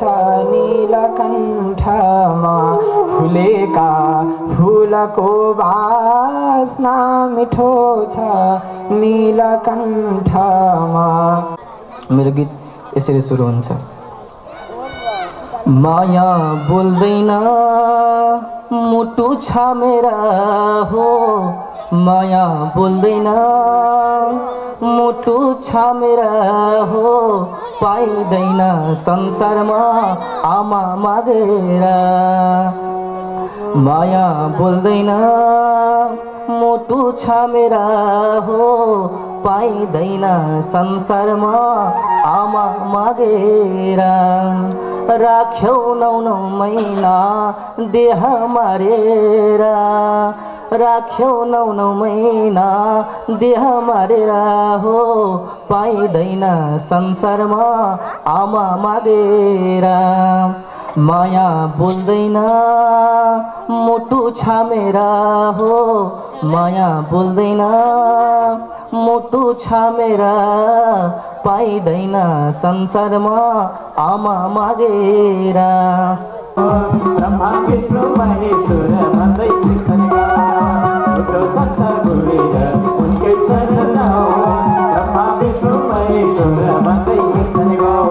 नीलकण्ठमा फुलेका फुलको बास्ना मिठो छ नीलकण्ठमा। मेरो गीत यसरी सुरु हुन्छ। माया बोल्दैन मुटु छ मेरा हो माया बोल्दैन मुटु छ मेरा हो पाइँदैन संसारमा आमा मागेर माया बोल्दैन मुटु छ मेरा हो पाइँदैन संसारमा आमा मागेर राख्यौ नौ नौ महिना देह मारेर राख्यौ नौ नौ महिना देह मारेर हो पाइँदैन संसारमा आमा मागेर माया बोल्दैन मुटु छ मेरा हो माया बोल्दैन मुटु छ मेरा पाइँदैन संसारमा आमा मागेर ब्रह्मा विष्णु महेश्वर भन्दै कीर्तन गाऊ संसार भुलेर उनकै शरण आऊ ब्रह्मा विष्णु महेश्वर भन्दै कीर्तन गाऊ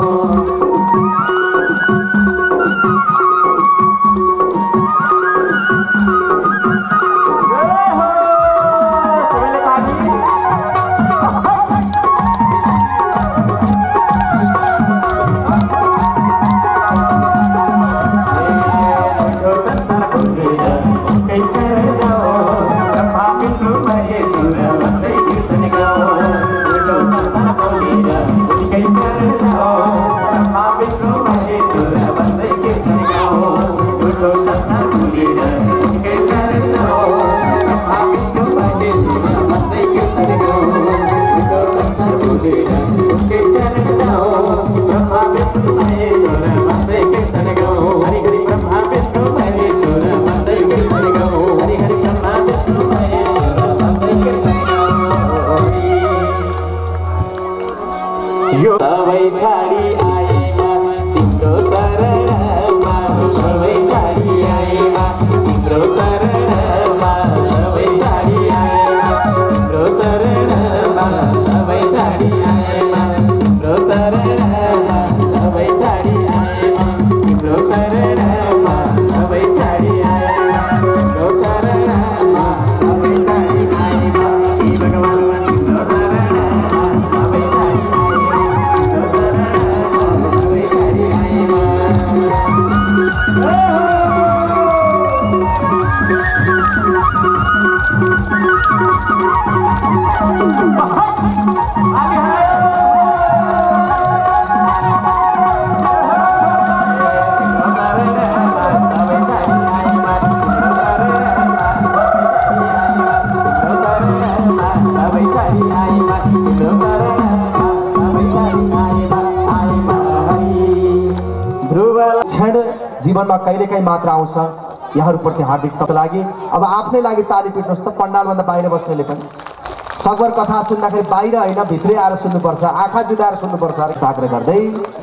जीवनमा कहिलेकाहीँ मात्र आउँछ यहाँहरूप्रति हार्दिक सबको लागि अब आफ्नै लागि ताली पिट्नुहोस् त पण्डालभन्दा बाहिर बस्नेले पनि सकभर कथा सुन्दाखेरि बाहिर होइन भित्रै आएर सुन्नुपर्छ आँखा जुदाएर सुन्नुपर्छ आग्रह गर्दै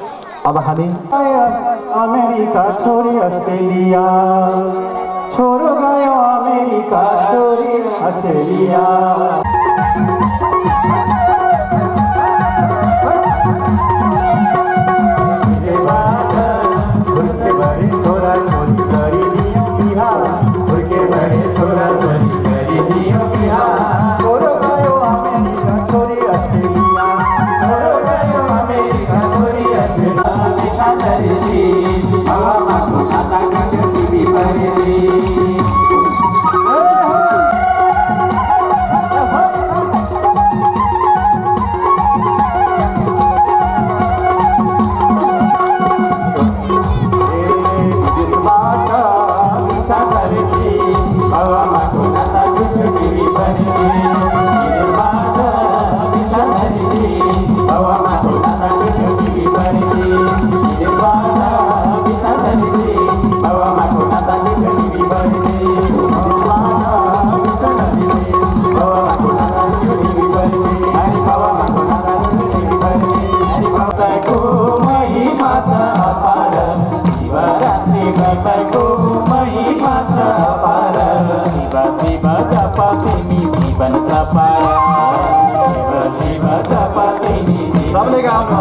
अब हामी अमेरिका छोरी अस्ट्रेलिया छोरो गयो अमेरिका छोरी अस्ट्रेलिया जोडले गाउनु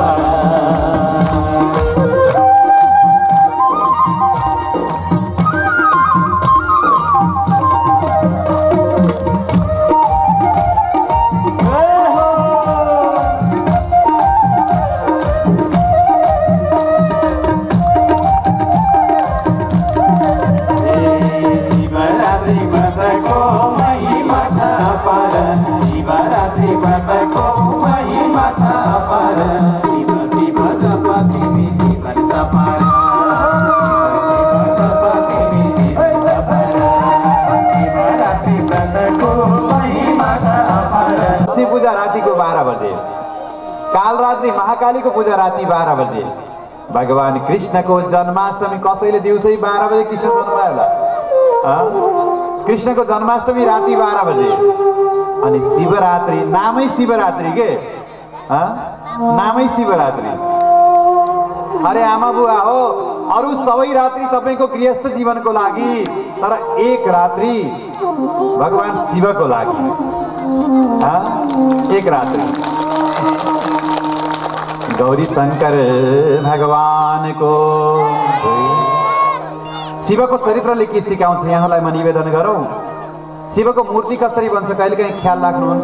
पूजा रातिको बाह्र बजे, काल रात्रि महाकाली को पूजा राति बाह्र बजे, भगवान कृष्ण को जन्माष्टमी कसैले दिउँसै बाह्र बजे कृष्ण जन्मायो होला। कृष्ण को जन्माष्टमी राति बाह्र बजे। अनि शिवरात्रि नामै शिवरात्रि के हा? नामै शिवरात्रि। अरे आमा बुवा हो, अरू सबै रात्रि तपाईको गृहस्थ जीवनको लागि, तर एक रात्रि भगवान शिवको लागि। हा? एक रात्रि गौरी शंकर भगवान को शिवको चरित्रले के सिकाउँछ यहाँलाई म निवेदन गरौँ। शिवको मूर्ति कसरी बन्छ कहिलेकाहीँ ख्याल राख्नुहुन्छ?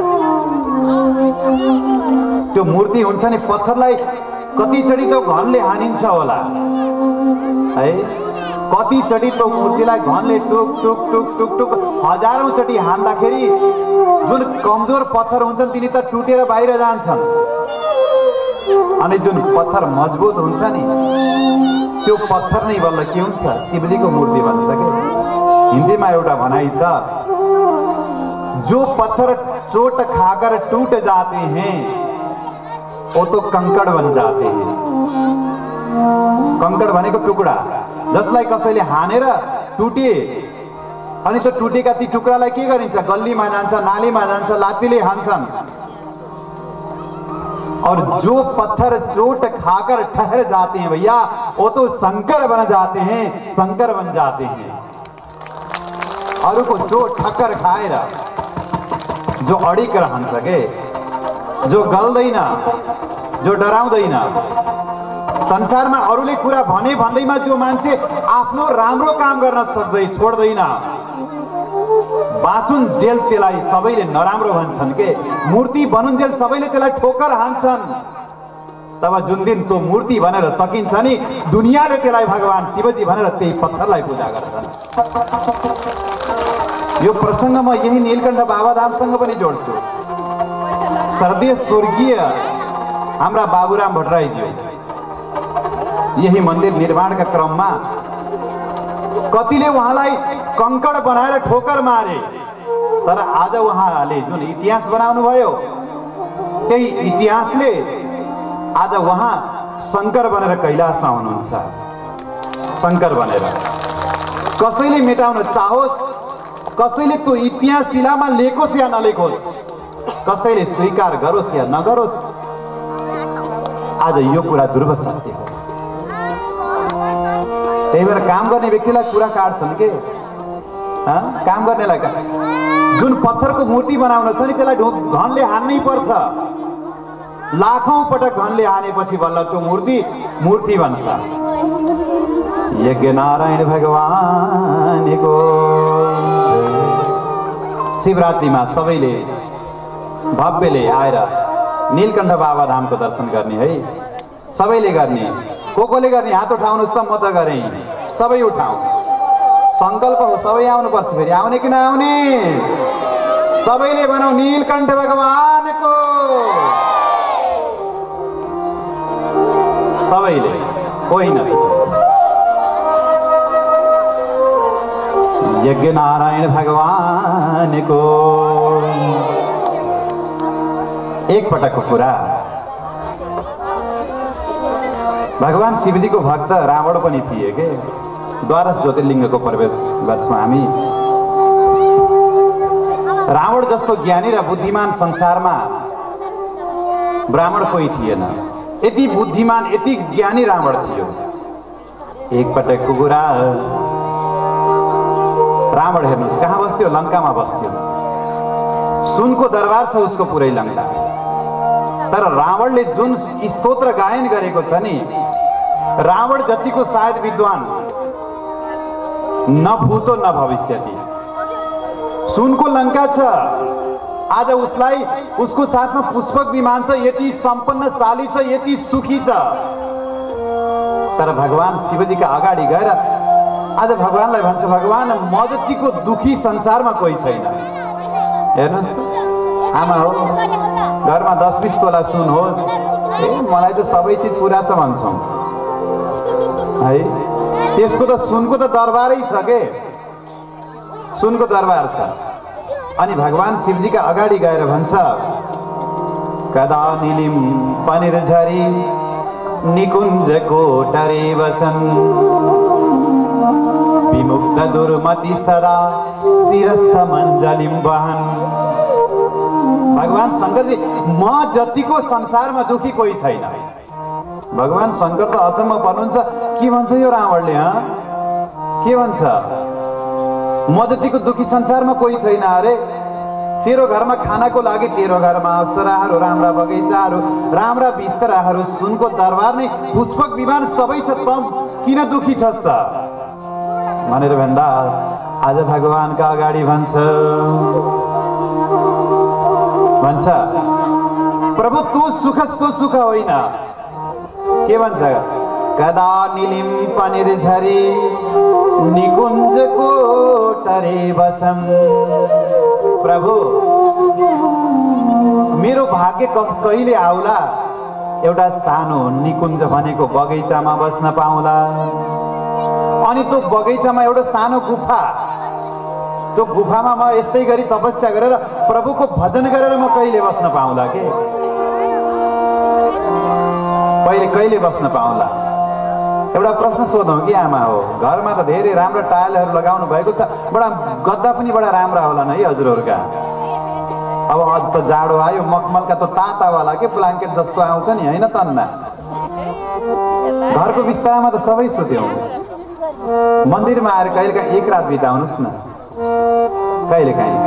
त्यो मूर्ति हुन्छ नि पत्थरलाई कतिचोटि त्यो घनले हानिन्छ होला है, कतिचोटि त्यो मूर्तिलाई घनले टुक टुक टुक टुक टुक हजारौं चोटि हान्दाखेरि जुन कमजोर पत्थर हुन्छन् तिनी त टुटेर बाहिर जान्छन्, अनि जुन पत्थर मजबुत हुन्छ नि त्यो पत्थर नै बल्ल के हुन्छ? शिवजीको मूर्ति भन्छ के। हिन्दीमा एउटा भनाइ छ, जो पत्थर चोट खाकर टूट जाते हैं वो तो कंकड़ बन जाते हैं। कंकड़ भनेको टुक्रा, जसलाई कसैले हानेर टुटे अनि त्यो टुटेका ती टुक्रालाई के गरिन्छ? गल्लीमा जान्छ, नालीमा जान्छ, लात्तीले हान्छन्। और जो पत्थर चोट खाकर ठहर जाते हैं भैया वो तो शंकर बन जाते हैं, शंकर बन जाते हैं। अरू को चोट ठक्कर खाएर जो अडिक रहन्छ के, जो गल्दैन, जो डराउँदैन, संसारमा अरूले कुरा भने भन्दैमा जो मान्छे आफ्नो राम्रो काम गर्न सक्दै छोड्दैन, बाँचुन जेल त्यसलाई सबैले नराम्रो भन्छन् के, मूर्ति बनुन्जेल सबैले त्यसलाई ठोकर हान्छन्। तब जुन दिन त्यो मूर्ति भनेर सकिन्छ नि दुनियाँले त्यसलाई भगवान शिवजी भनेर त्यही पत्थरलाई पूजा गर्छन्। यो प्रसंग म यही नीलकण्ठ बाबाधामसँग पनि जोड्छु। सर्दीय स्वर्गीय हाम्रा बाबुराम भट्टराईज्यू यही मन्दिर निर्माणका क्रममा कतिले उहाँलाई कंकड बनाएर ठोकर मारे, तर आज उहाँले जुन इतिहास बनाउनु भयो त्यही इतिहासले आज उहाँ शंकर बनेर कैलाशमा हुनुहुन्छ। शंकर बनेर कसैले मेटाउन चाहोस्, कसैले त्यो इतिहास शिलामा लेखोस् या नलेखोस्, कसैले स्वीकार गरोस् या नगरोस्, आज यो कुरा ध्रुव सत्य हो। त्यही भएर काम गर्ने व्यक्तिलाई कुरा काट्छन् के, काम गर्नेलाई का जुन पत्थरको मूर्ति बनाउन छ नि त्यसलाई घनले हान्नै पर्छ। लाखौं पटक घनले हानेपछि बल्ल त्यो मूर्ति मूर्ति बन्छ। यज्ञ नारायण भगवानको शिवरात्रिमा सबैले भव्यले आएर नीलकण्ठ बाबा धामको दर्शन गर्ने है, सबैले गर्ने। को कोले गर्ने हात उठाउनुस् त, म त गरेँ। सबै उठाऊ, संकल्प हो, सबै आउनुपर्छ। फेरि आउने कि नआउने? सबैले भनौँ नीलकण्ठ भगवानको, सबैले, कोही न। यज्ञ नारायण भगवानको एक पटकको कुरा। भगवान शिवजी को भक्त रावण पनि थिए के। द्वादश ज्योतिर्लिङ्गको प्रवेश गर्छौँ हामी। रावण जस्तो ज्ञानी र बुद्धिमान संसारमा ब्राह्मण कोही थिएन। यति बुद्धिमान यति ज्ञानी रावण थियो। एक पटकको कुरा। रावण हेर्नुहोस् कहाँ बस्थ्यो? लङ्कामा बस्थ्यो। सुनको दरबार छ उसको पुरै लङ्का। तर रावणले जुन स्तोत्र गायन गरेको छ नि, रावण जतिको सायद विद्वान न भूतो न भविष्यति। सुनको लङ्का छ, आज उसलाई उसको साथमा पुष्पक विमान छ, यति सम्पन्नशाली छ, यति सुखी छ। तर भगवान शिवजीका अगाडि गएर आज भगवानलाई भन्छ, भगवान म जतिको दुखी संसारमा कोही छैन। हेर्नुहोस् आमा हो, घरमा दस बिस तोला सुन होस्, ए मलाई त सबै चिज पुरा छ भन्छौँ है। त्यसको त सुनको त दरबारै छ के, सुनको दरबार छ। अनि भगवान शिवजीका अगाडि गएर भन्छ, कदा निलिम पनिर्झरी निकुञ्जको टरे बसन, विमुक्त दुर्मति सदा शिरस्थ मञ्जलिम वहन। भगवान शङ्करजी म जतिको संसारमा दुखी कोही छैन। भगवान शङ्कर त अचम्म पर्नुहुन्छ, के भन्छ यो रावणले? के भन्छ? म जतिको दुखी संसारमा कोही छैन अरे। तेरो घरमा खानाको लागि तेरो घरमा अप्सराहरू, राम्रा बगैँचाहरू, राम्रा बिस्तराहरू, सुनको दरबार नै, पुष्पक विमान सबै छ, त किन दुखी छस् त भनेर भन्दा आज भगवानका अगाडि भन्छ भन्छ प्रभु तँ सुख तो सुख होइन। के भन्छ? कदा निलिम पनिर्झरी निकुञ्जको टरे बसम। प्रभु मेरो भाग्य कहिले आउला एउटा सानो निकुञ्ज भनेको बगैँचामा बस्न पाउला, अनि त्यो बगैँचामा एउटा सानो गुफा, त्यो गुफामा म यस्तै गरी तपस्या गरेर प्रभुको भजन गरेर म कहिले बस्न पाउला के, पहिले कहिले बस्न पाउला? एउटा प्रश्न सोधौँ कि आमा हो, घरमा त धेरै राम्रो टाइलहरू लगाउनु भएको छ, बडा गद्दा पनि बडा राम्रा होलान् है हजुरहरूका। अब अझ त जाडो आयो, मखमलका त तातावाला के ब्ल्याङ्केट जस्तो आउँछ नि होइन तन्ना। घरको बिस्तारामा त सबै सुत्यौँ। मन्दिरमा आएर कहिलेकाहीँ एक रात बिताउनुहोस् न, कहिलेकाहीँ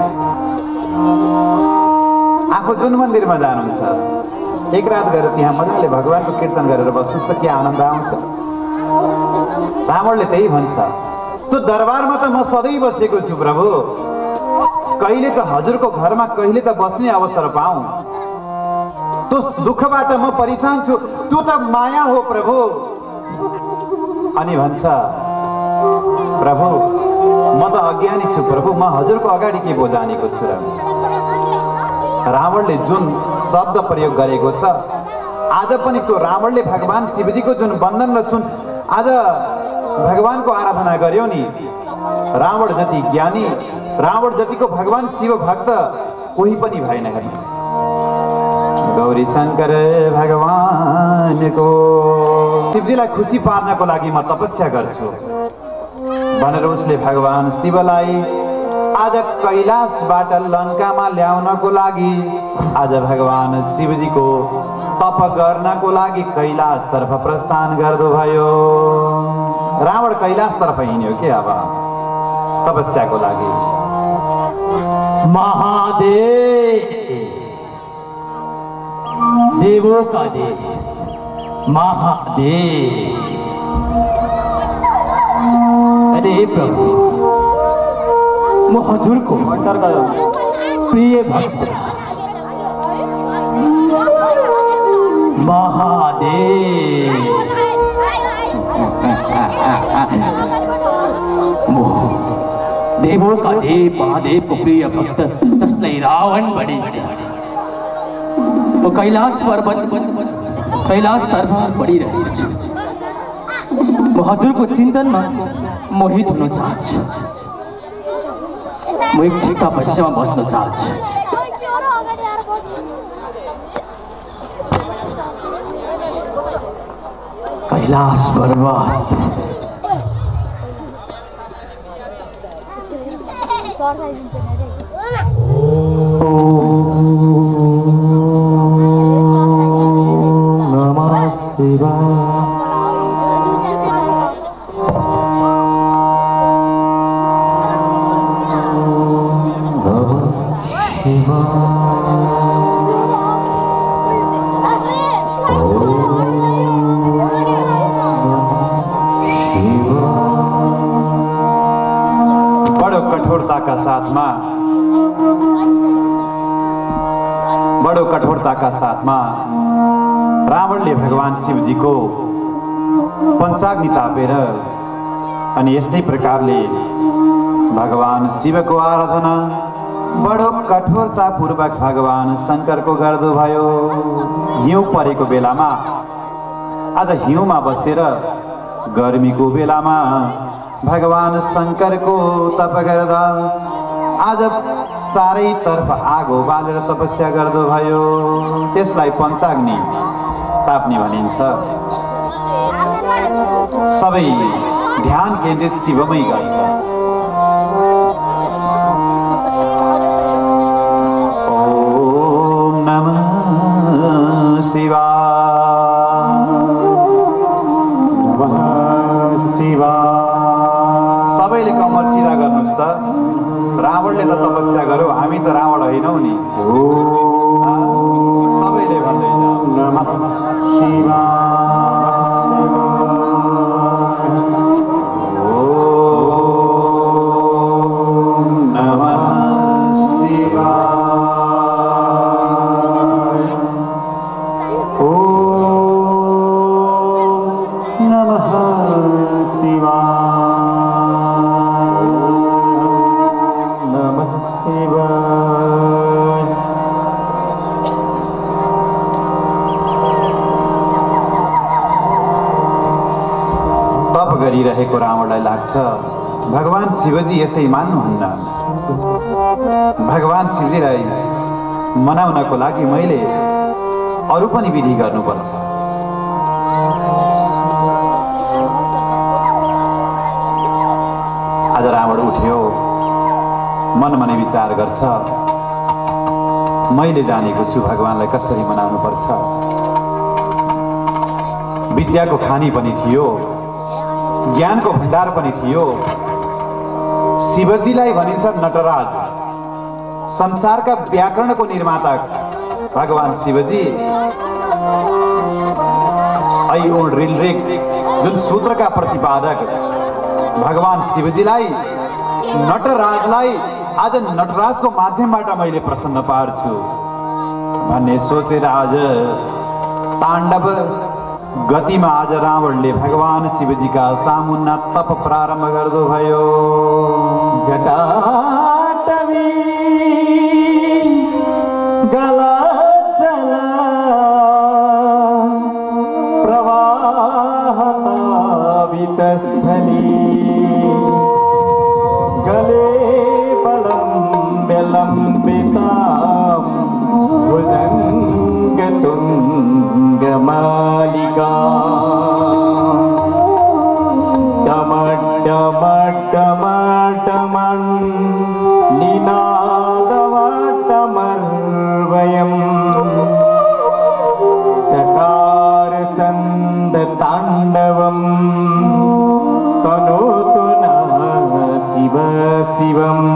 आफू जुन मन्दिरमा जानुहुन्छ एक रात गएर त्यहाँ मजाले भगवानको कीर्तन गरेर बस्नुहोस् त के आनन्द आउँछ। रावणले त्यही भन्छ, त्यो दरबारमा त म सधैँ बसेको छु प्रभु, कहिले त हजुरको घरमा कहिले त बस्ने अवसर पाऊँ, त्यो दुःखबाट म परेशान छु, त्यो त माया हो प्रभु। अनि भन्छ, प्रभु म त अज्ञानी छु प्रभु, म हजुरको अगाडि के पो जानेको छु र। रावणले जुन शब्द प्रयोग गरेको छ, आज पनि त्यो रावणले भगवान शिवजीको जुन बन्धन र सुन आज भगवानको आराधना गर्यो नि, रावण जति ज्ञानी, रावण जतिको भगवान शिव भक्त कोही पनि भएन। हेर्नुहोस्, गौरी शङ्कर भगवानको शिवजीलाई खुसी पार्नको लागि म तपस्या गर्छु भनेर उसले भगवान शिवलाई आज कैलाशबाट लङ्कामा ल्याउनको लागि, आज भगवान शिवजीको तप गर्नको लागि कैलाशतर्फ प्रस्थान गर्नुभयो। रावण कैलाशतर्फ हिँड्यो के अब तपस्याको लागि। महादेव देवों का देव महादेव, अरे प्रभु म हजुरको प्रिय भक्त महादेव, देवों का देव महादेव को प्रिय भक्त जसलाई रावण भनिन्छ, म कैलाश पर्वत कैलाश तर्फ बढिरहेको छु। म हजुरको चिन्तनमा मोहित हुन चाहन्छु, म एक छिट्टा भस्यमा बस्न चाहन्छु। कैलाश पर्वत नमः शिवाय। कठोरताका साथमा रावणले भगवान शिवजीको पञ्चाग्नि तापेर अनि यस्तै प्रकारले भगवान शिवको आराधना बडो कठोरतापूर्वक भगवान शङ्करको गर्दो भयो। हिउँ परेको बेलामा आज हिउँमा बसेर गर्मीको बेलामा भगवान शङ्करको तप गर्दा आज चारैतर्फ आगो बालेर तपस्या गर्दो भयो। त्यसलाई पञ्चाग्नि ताप्ने भनिन्छ। सबै ध्यान केन्द्रित शिवमै गर्छ। ओम नमः शिवाय, नमः शिवाय। सबैले कम्मर सिधा गर्नुहोस् त। रावणले त तपस्या गर्यो, हामी त रावण होइनौ नि। सबैले भन्दै जाऊ नमः शिवाय। गरिरहेको रावणलाई लाग्छ भगवान शिवजी यसै मान्नुहुन्न। भगवान शिवजीलाई मनाउनको लागि मैले अरू पनि विधि गर्नुपर्छ। आज रावण उठ्यो, मनमनै विचार गर्छ, मैले जानेको छु भगवानलाई कसरी मनाउनु पर्छ। विद्याको खानी पनि थियो, ज्ञानको भण्डार पनि थियो। शिवजीलाई भनिन्छ नटराज, संसारका व्याकरणको निर्माता भगवान शिवजी। ऐ ओण रिल रेग जुन सूत्रका प्रतिपादक भगवान शिवजीलाई, नटराजलाई आज नटराजको माध्यमबाट मैले प्रसन्न पार्छु भन्ने सोचेर आज ताण्डव गतिमा आज रावणले भगवान शिवजीका सामुन्ना तप प्रारम्भ गर्दो भयो। जटाटवी गला जला प्रवाहतावितस्थली गले बलं विलम्बितां भुजङ्गतुङ्गमालिका टमटमटमटमन् निनादवटमर्वयम् चकार चन्दताण्डवम् तनोतु नः शिव शिवम्।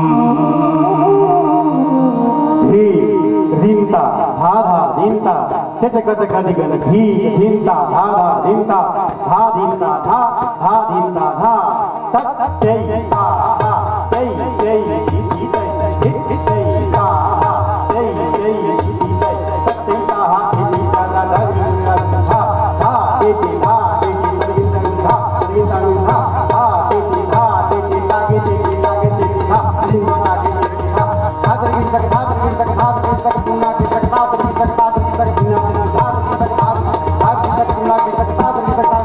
धी धिन्ता धाधा धिन्ता टटकटकदिगन धी धिन्ता धाधा धिन्ता धा धिन्ता धा धा धिन्ता धा तत् जय ता जय जय इति जय इति जय ता जय जय इति जय तत् ता इति ता धा धा धा इति धा इति धा धा धा धा इति धा इति ता इति ता इति धा धिन्ता ता इति धा धा धिन्ता धा धिन्ता धा धिन्ता पुना धिन्ता धा धिन्ता धा धिन्ता धिन्ता धा धिन्ता धा धा धिन्ता पुना धिन्ता धा धिन्ता धा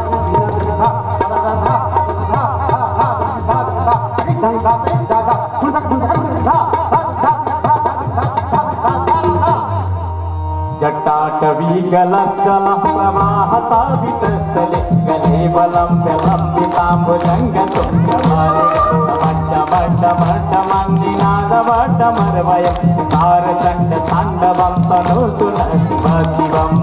जटाटवी गलज्जल प्रवाहतावितस्थले गले बलं विलम्बिताम्बुजङ्गतुङ्गमालिकामट्टमट्टमट्टमन्निनादवट्टमर्वयं तारचण्डताण्डवं तनोतु नः शिव शिवम्।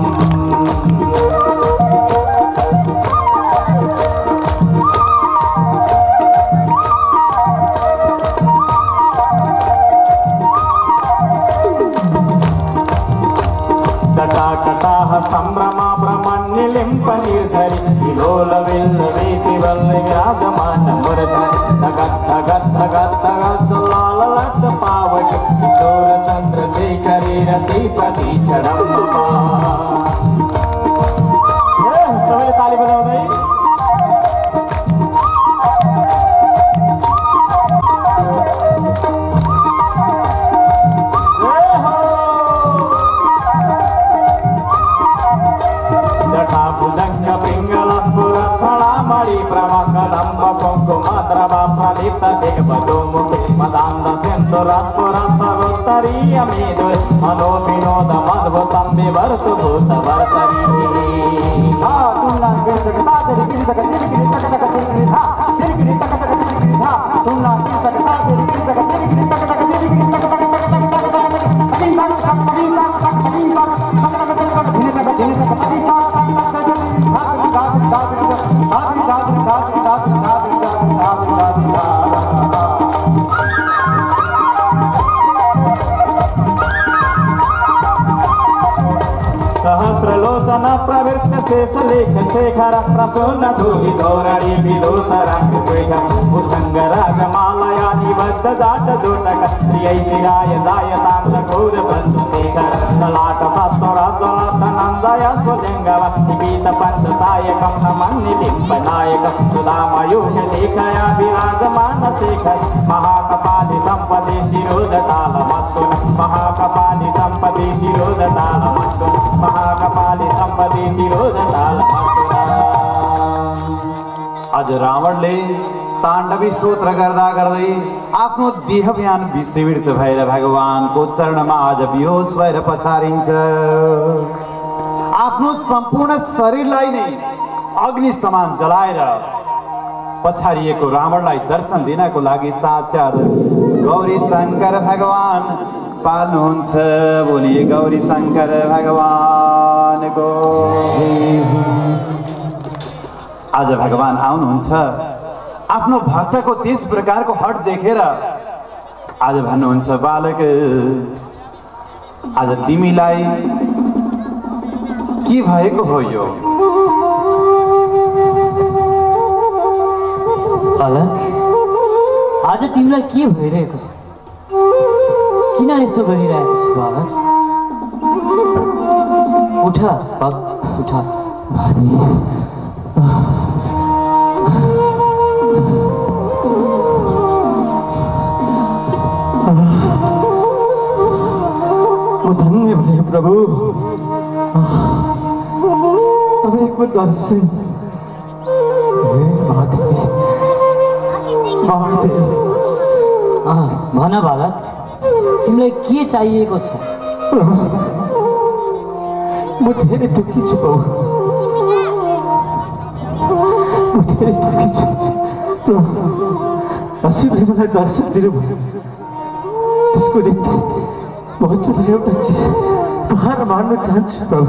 जटाकटाः सम्भ्रमा ब्रह्मण्यलिम्प निर्झरि विलोलविल्लवीति वल्लविराजमान मुरधरि धगत् धगत् धगत् धगत् लाललट्ट पावक किशोर चन्द्रशेखरि रति प्रति चढम्बा सबैले ताली बजाउँदै जटाभुजङ्ग पिङ्गलपुर फलामणि प्रमकदम्ब कुङ्कुमद्रवफलित देवदोमुखे मदान्ध सिन्धुरस्फुरस्सरोत्तरीय मेदु मनो विनोद मद्भुतं विवर्तु भूतवर्तरी सहस्रलोचन प्रवृत्त शेष लेख शेखर प्रसून धूलि धोरणि विदोषरङ्ग भुजङ्ग रागमालया निबद्ध जाट जोटक प्रियै शिराय दायतान्त घोर बन्धु शेखर ललाट तत्त्वरज्वलत नन्दय स्वजङ्गव निपीत पञ्च सायकं नमन्निलिम्ब नायक सुधामयूह लेखया विराजमान शेखर महाकपालि सम्पदि शिरोदतालमस्तुन महाकपालि सम्पदि शिरोदतालमस्तुन महाकपालि सम्पदि शिरोदतालमस्तुन। आज रावणले ताण्डवी स्तोत्र गर्दा गर्दै आफ्नो देह बिहान विस्तृत भएर भगवानको चरणमा आज बेहोस भएर पछारिन्छ। आफ्नो सम्पूर्ण शरीरलाई नै अग्नि समान जलाएर पछारिएको रावणलाई दर्शन दिनको लागि साक्षात् गौरी शङ्कर भगवान पाल्नुहुन्छ। बोलिए गौरी शङ्कर भगवानको। आज भगवान आउनुहुन्छ आफ्नो भक्तको त्यस प्रकारको हट देखेर आज भन्नुहुन्छ बालक आज तिमीलाई के भएको हो यो? बालक आज तिमीलाई के भइरहेको छ? किन यसो गरिरहेको छ बालक? उठ उठ धन्य भए प्रभु तपाईँको दर्शन। भन बालक तिमीलाई के चाहिएको छ? म धेरै दुःखी छु बाबु, म धेरै दुःखी छु। हजुरले मलाई दर्शन दिनुभयो, त्यसको निम्ति म हजुरलाई एउटा चिज उपहार माग्न चाहन्छु प्रभु।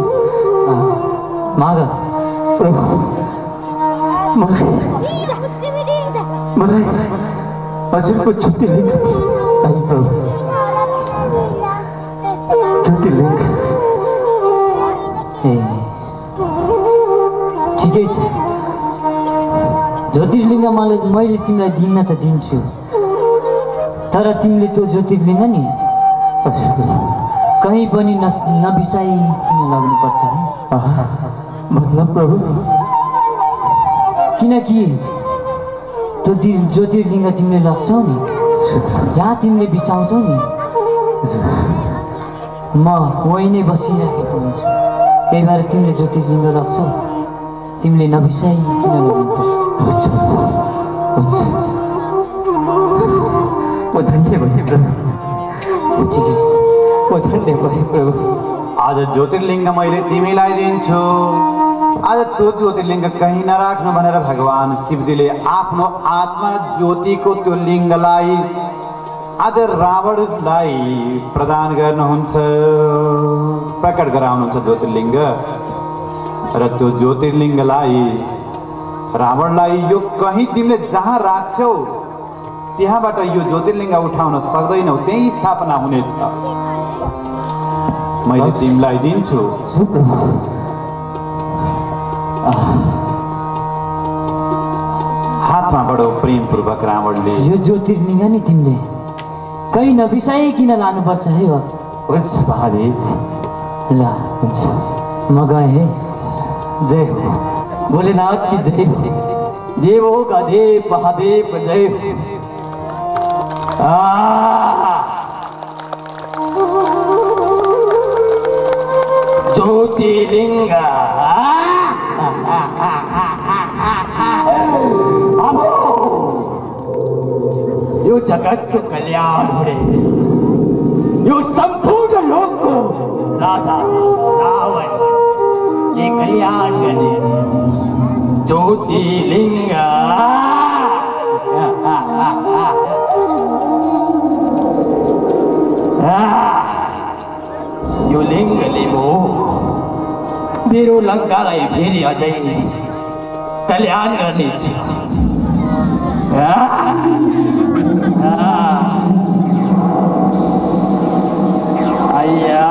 माग प्रभु। मलाई मलाई हजुरको ज्योतिर्लिङ्ग चाहियो प्रभु। ज्योतिर्लिङ्ग। ए ठिकै छ, ज्योतिर्लिङ्ग मलाई मैले तिमीलाई दिन त दिन्छु, तर तिमीले त्यो ज्योतिर्लिङ्ग नि कहीँ पनि न नबिसाइ किन लाग्नुपर्छ? मतलब प्रभु? किनकि त्यो ज्योतिर्लिङ्ग तिमीले लग्छौ नि, जहाँ तिमीले बिसाउँछौ नि म वहीँ नै बसिरहेको हुन्छु। त्यही भएर तिमीले ज्योतिर्लिङ्ग लग्छौ, तिमीले नबिसाइ किन लाग्नुपर्छ? म धन्य भएँ प्रभु। ठिकै छ, म धन्य भएँ प्रभु। आज ज्योतिर्लिङ्ग मैले तिमीलाई दिन्छु। आज त्यो ज्योतिर्लिङ्ग कहीँ नराख्नु भनेर भगवान शिवजीले आफ्नो आत्मा ज्योतिको त्यो लिङ्गलाई आज रावणलाई प्रदान गर्नुहुन्छ, प्रकट गराउनुहुन्छ ज्योतिर्लिङ्ग। र त्यो ज्योतिर्लिङ्गलाई रावणलाई यो कहीँ तिमीले जहाँ राख्छौ त्यहाँबाट यो ज्योतिर्लिङ्ग उठाउन सक्दैनौ, त्यही स्थापना हुनेछ। मैले तिमीलाई दिन्छु। हातमा बडो प्रेमपूर्वक रावणले यो ज्योतिर्लिङ्ग नि तिमीले कहीँ नबिसाइ किन लानुपर्छ है हुन्छ महादेव। ल हुन्छ म गएँ है। जय हो भोलेनाथ की जय हो। देवो का देव महादेव जय हो। ज्योतिर्लिंग यो जगत को कल्याण हुने, यो संपूर्ण लोक को राजा रावण ये कल्याण गर्ने ज्योतिर्लिंग। यो लिङ्गले हो मेरो लङ्कालाई फेरि अझै कल्याण गर्नेछु। आइया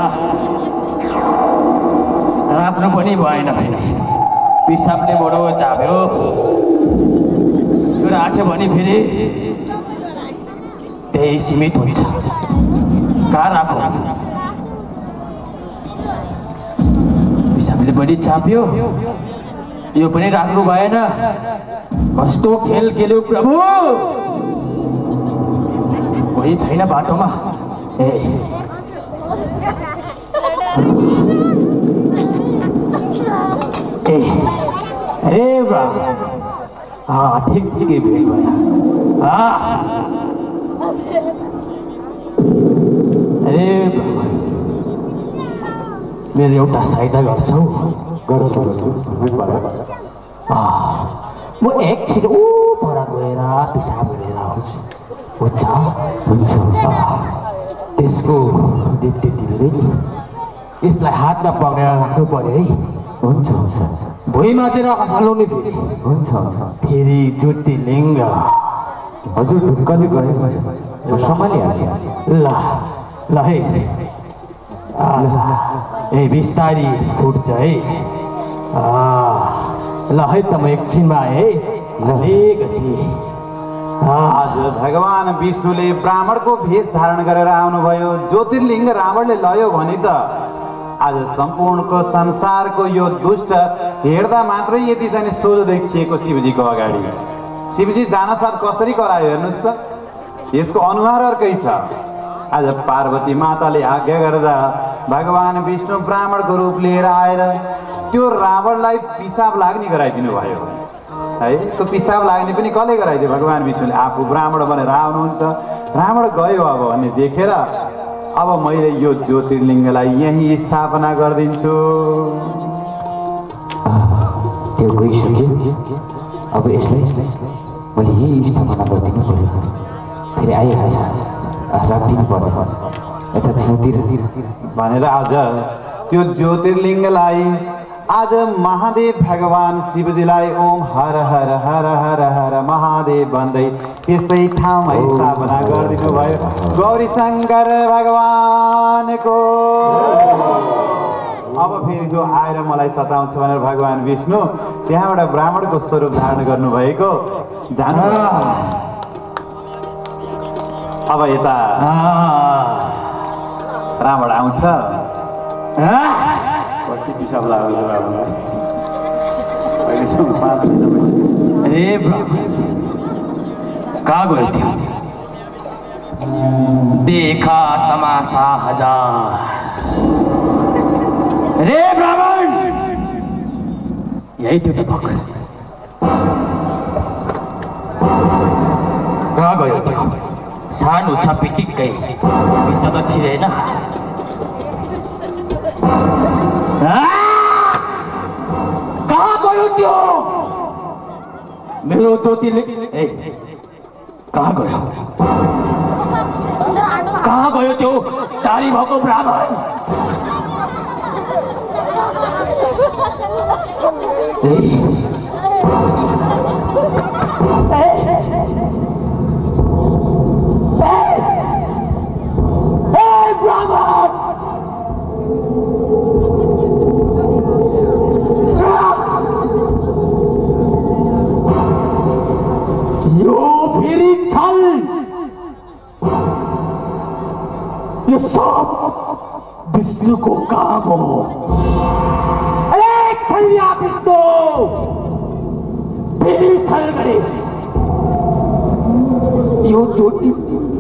राम्रो पनि भएन फेरि पिसाबले बडो चाप्यो। त्यो राख्यो भने फेरि त्यही सीमित हुन्छ। कहाँ राखौँ? पिसाबले बढी चाप्यो यो पनि राख्नु भएन। कस्तो खेल खेल्यो प्रभु। कोही छैन बाटोमा। ए ए अरे बा ठिक ठिकै भेट भयो। अरे मेरो एउटा सहायता गर्छौ? गर्छु म एकछिन ऊ पर गएर पिसाब गरेर आउँछु। हुन्छ हुन्छ। त्यसको दिप्ती तिमीले यसलाई हातमा पक्रेर राख्नु पर्यो है। हुन्छ हुन्छ। भुइँमा चाहिँ नखसाल्नु फेरि। हुन्छ फेरि ज्योतिर्लिङ्ग हजुर ढुक्कले गएको छ सम्हालिहाल्छ। ल ल है ए बिस्तारी फुट्छ है। ल है त म एकछिनमा है। अलिकति आज भगवान विष्णुले ब्राह्मणको भेष धारण गरेर आउनुभयो। ज्योतिर्लिङ्ग रावणले लयो भने त आज सम्पूर्णको संसारको यो दुष्ट हेर्दा मात्रै यति चाहिँ सोझो देखिएको शिवजीको अगाडि। शिवजी जानसाथ कसरी करायो हेर्नुहोस् त। यसको अनुहार अर्कै छ। आज पार्वती माताले आज्ञा गर्दा भगवान विष्णु ब्राह्मणको रूप लिएर आएर त्यो रावणलाई पिसाब लाग्ने गराइदिनु भयो है। त्यो पिसाब लाग्ने पनि कसले गराइदियो? भगवान विष्णुले आफू ब्राह्मण बनेर आउनुहुन्छ। रावण गयो अब भन्ने देखेर अब मैले यो ज्योतिर्लिङ्गलाई यहीँ स्थापना गरिदिन्छु। त्यो गइसक्यो। अब यसलाई मैले यही स्थापना गरिदिनु पर्यो। फेरि आइहाल्छ राखिदिनु पर्यो यता छेउतिर भनेर आज त्यो ज्योतिर्लिङ्गलाई आज महादेव भगवान शिवजीलाई ओम हर हर हर हर हर महादेव भन्दै त्यसै ठाउँमा स्थापना गरिदिनु भयो। गौरी शङ्कर भगवानको। अब फेरि जो आएर मलाई सताउँछ भनेर भगवान विष्णु त्यहाँबाट ब्राह्मणको स्वरूप धारण गर्नुभएको जानु। अब यता रावण आउँछ। कति पिसाब लाग्यो रावणलाई। अरे कहाँ गयो थियो? देखा तमाशा हजार। रे ब्राह्मण यही थियो त भक्कु। कहाँ गयो थियो? सानो छ पिटिक्कै भित्र त छिरेन। कहाँ गयो त्यो मेरो ज्योतिर्लिङ्ग? ए कहाँ गयो? कहाँ गयो त्यो दारी भएको ब्राह्मण? यो सब एक थलिया विष्णु विथल गणेश यो ज्योति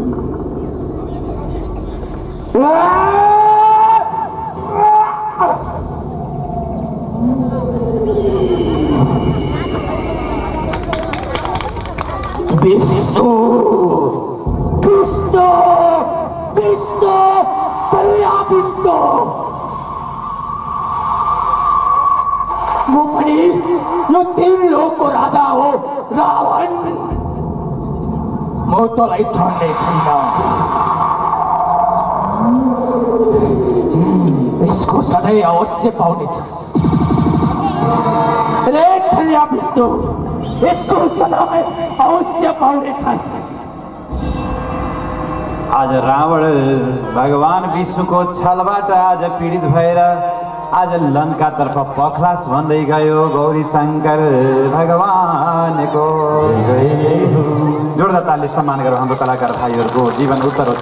विष्णु विष्णु विष्णु थलिया विष्णु म पनि यो तीन लोकको राजा हो रावण म तँलाई छाड्ने छैन यसको सधैँ अवश्य पाउनेछस् थलिया विष्णु यसको सधैँ अवश्य पाउनेछस् आज रावण भगवान विष्णुको छलबाट आज पीडित भएर आज लङ्कातर्फ पखलास भन्दै गयो गौरी शङ्कर भगवानको जोरदार तालले सम्मान गरौँ हाम्रो कलाकार भाइहरूको जीवन उत्तर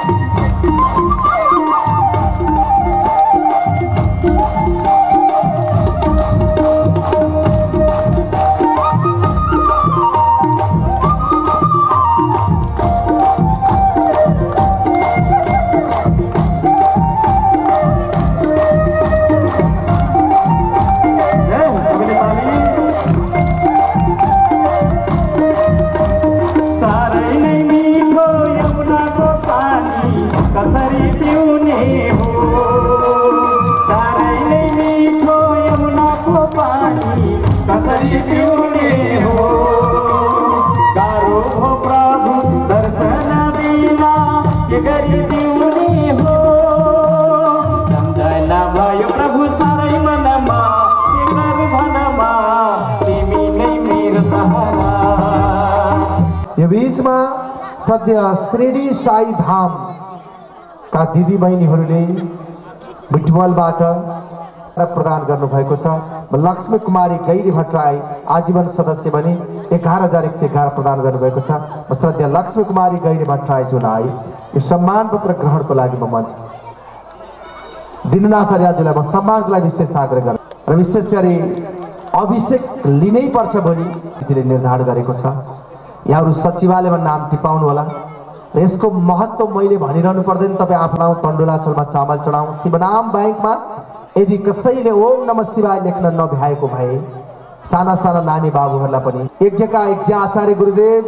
बीचमा सद्य श्रेणी साई धाम का दिदी बहिनीहरूले बुटवलबाट प्रदान गर्नुभएको छ। लक्ष्मी कुमारी गैरी भट्टराई आजीवन सदस्य बनी एघार हजार एक सय एघार प्रदान गर्नुभएको छ। म श्रद्धा लक्ष्मी कुमारी गैरी भट्टराई जुन आए यो सम्मान पत्र ग्रहणको लागि म मञ्च दिननाथ आर्यज्यूलाई म सम्मानको लागि विशेष आग्रह गरेँ र विशेष गरी अभिषेक लिनै पर्छ भनी तिमीले निर्धारण गरेको छ। यहाँहरू सचिवालयमा नाम टिपाउनु होला र यसको महत्त्व मैले भनिरहनु पर्दैन। तपाईँ आफ्नो तण्डुलाचलमा चामल चढाउँ। शिवनाम ब्याङ्कमा यदि कसैले ओम नमः शिवाय लेख्न नभ्याएको भए साना साना नानी बाबुहरूलाई पनि यज्ञका यज्ञ आचार्य गुरुदेव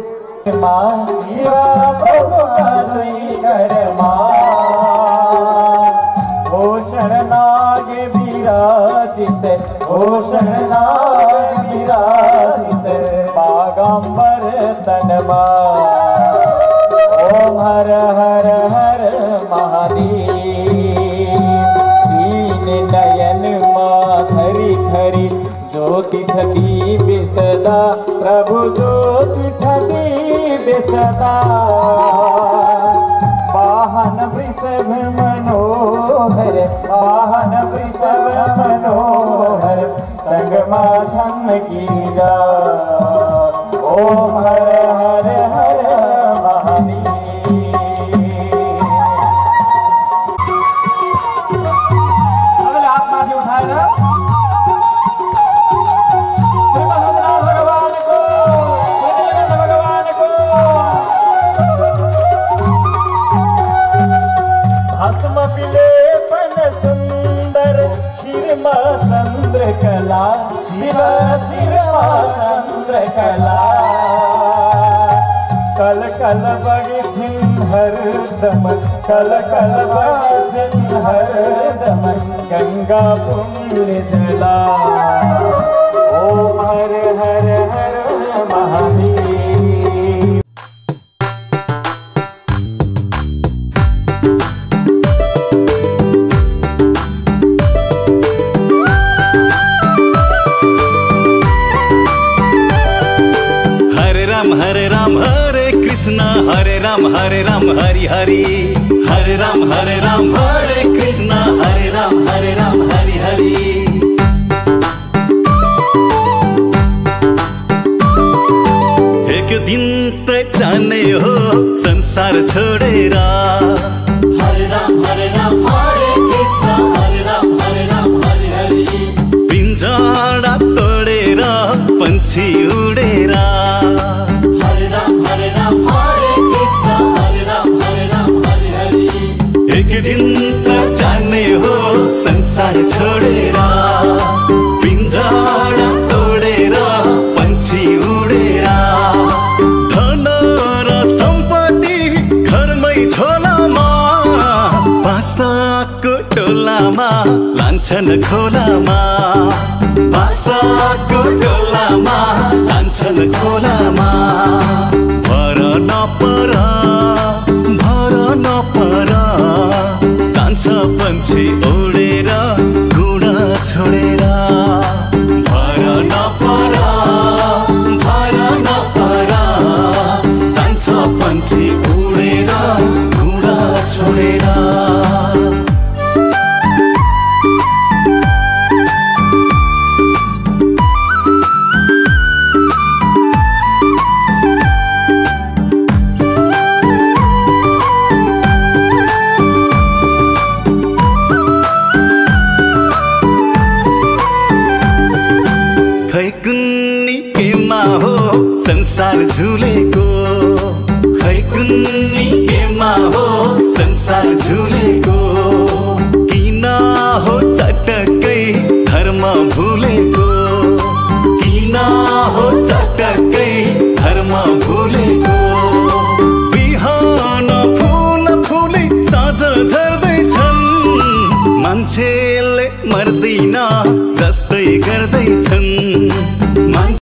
पागंबर तनमा ओम हर हर हर महादेव दीन नयन माधरी धरी ज्योति छति विसदा प्रभु ज्योति छति विसदा वाहन वृषभ मनोहर वाहन वृषभ मनोहर संगमा धम गिरा ओम हर हर हर महादेव। अगले हाथ माथे उठाएर भगवान को भगवान को भस्म विलेपन सुंदर शिरमा चंद्र कला शिव शिरमा चंद्र कला कल कल बगिन हर दम कल कल बगिन हर दम गंगा पुण्य जला ओम हर हर हर महादेव। हरे राम हरे कृष्णा हरे राम हरे राम हरि हरि हरे राम हरे राम हरे कृष्णा हरे राम हरे राम हरि हरि। एक दिन त जाने हो संसार छोडेर हरे राम हरे राम हरे कृष्णा हरे राम हरे राम पंछी उडेर हरे राम हरे राम हरे कृष्ण हरे राम हरे राम हरे हरे एक दिन त जाने हो संसार छोडेर पिंजरा तोडेर पंछी उडेर धन र सम्पत्ति घरमै झोलामा बासाको टोलामा लान्छन् खोलामा बासाको टोलामा लान्छन् खोलामा भर नपर भर नपर जान्छ पंछी उडेर गुडा छोडेर भर नपर भर नपर जान्छ पंछी उडेर गुडा छोडेर संसार झुलेको खै कुन्नी केमा हो संसार झुलेको किन हो चटक्कै धर्म भुलेको किन हो चटक्कै धर्म भुलेको बिहान फुल फुले साँझ झर्दैछन् मान्छेले मर्दैन जस्तै गर्दैछन्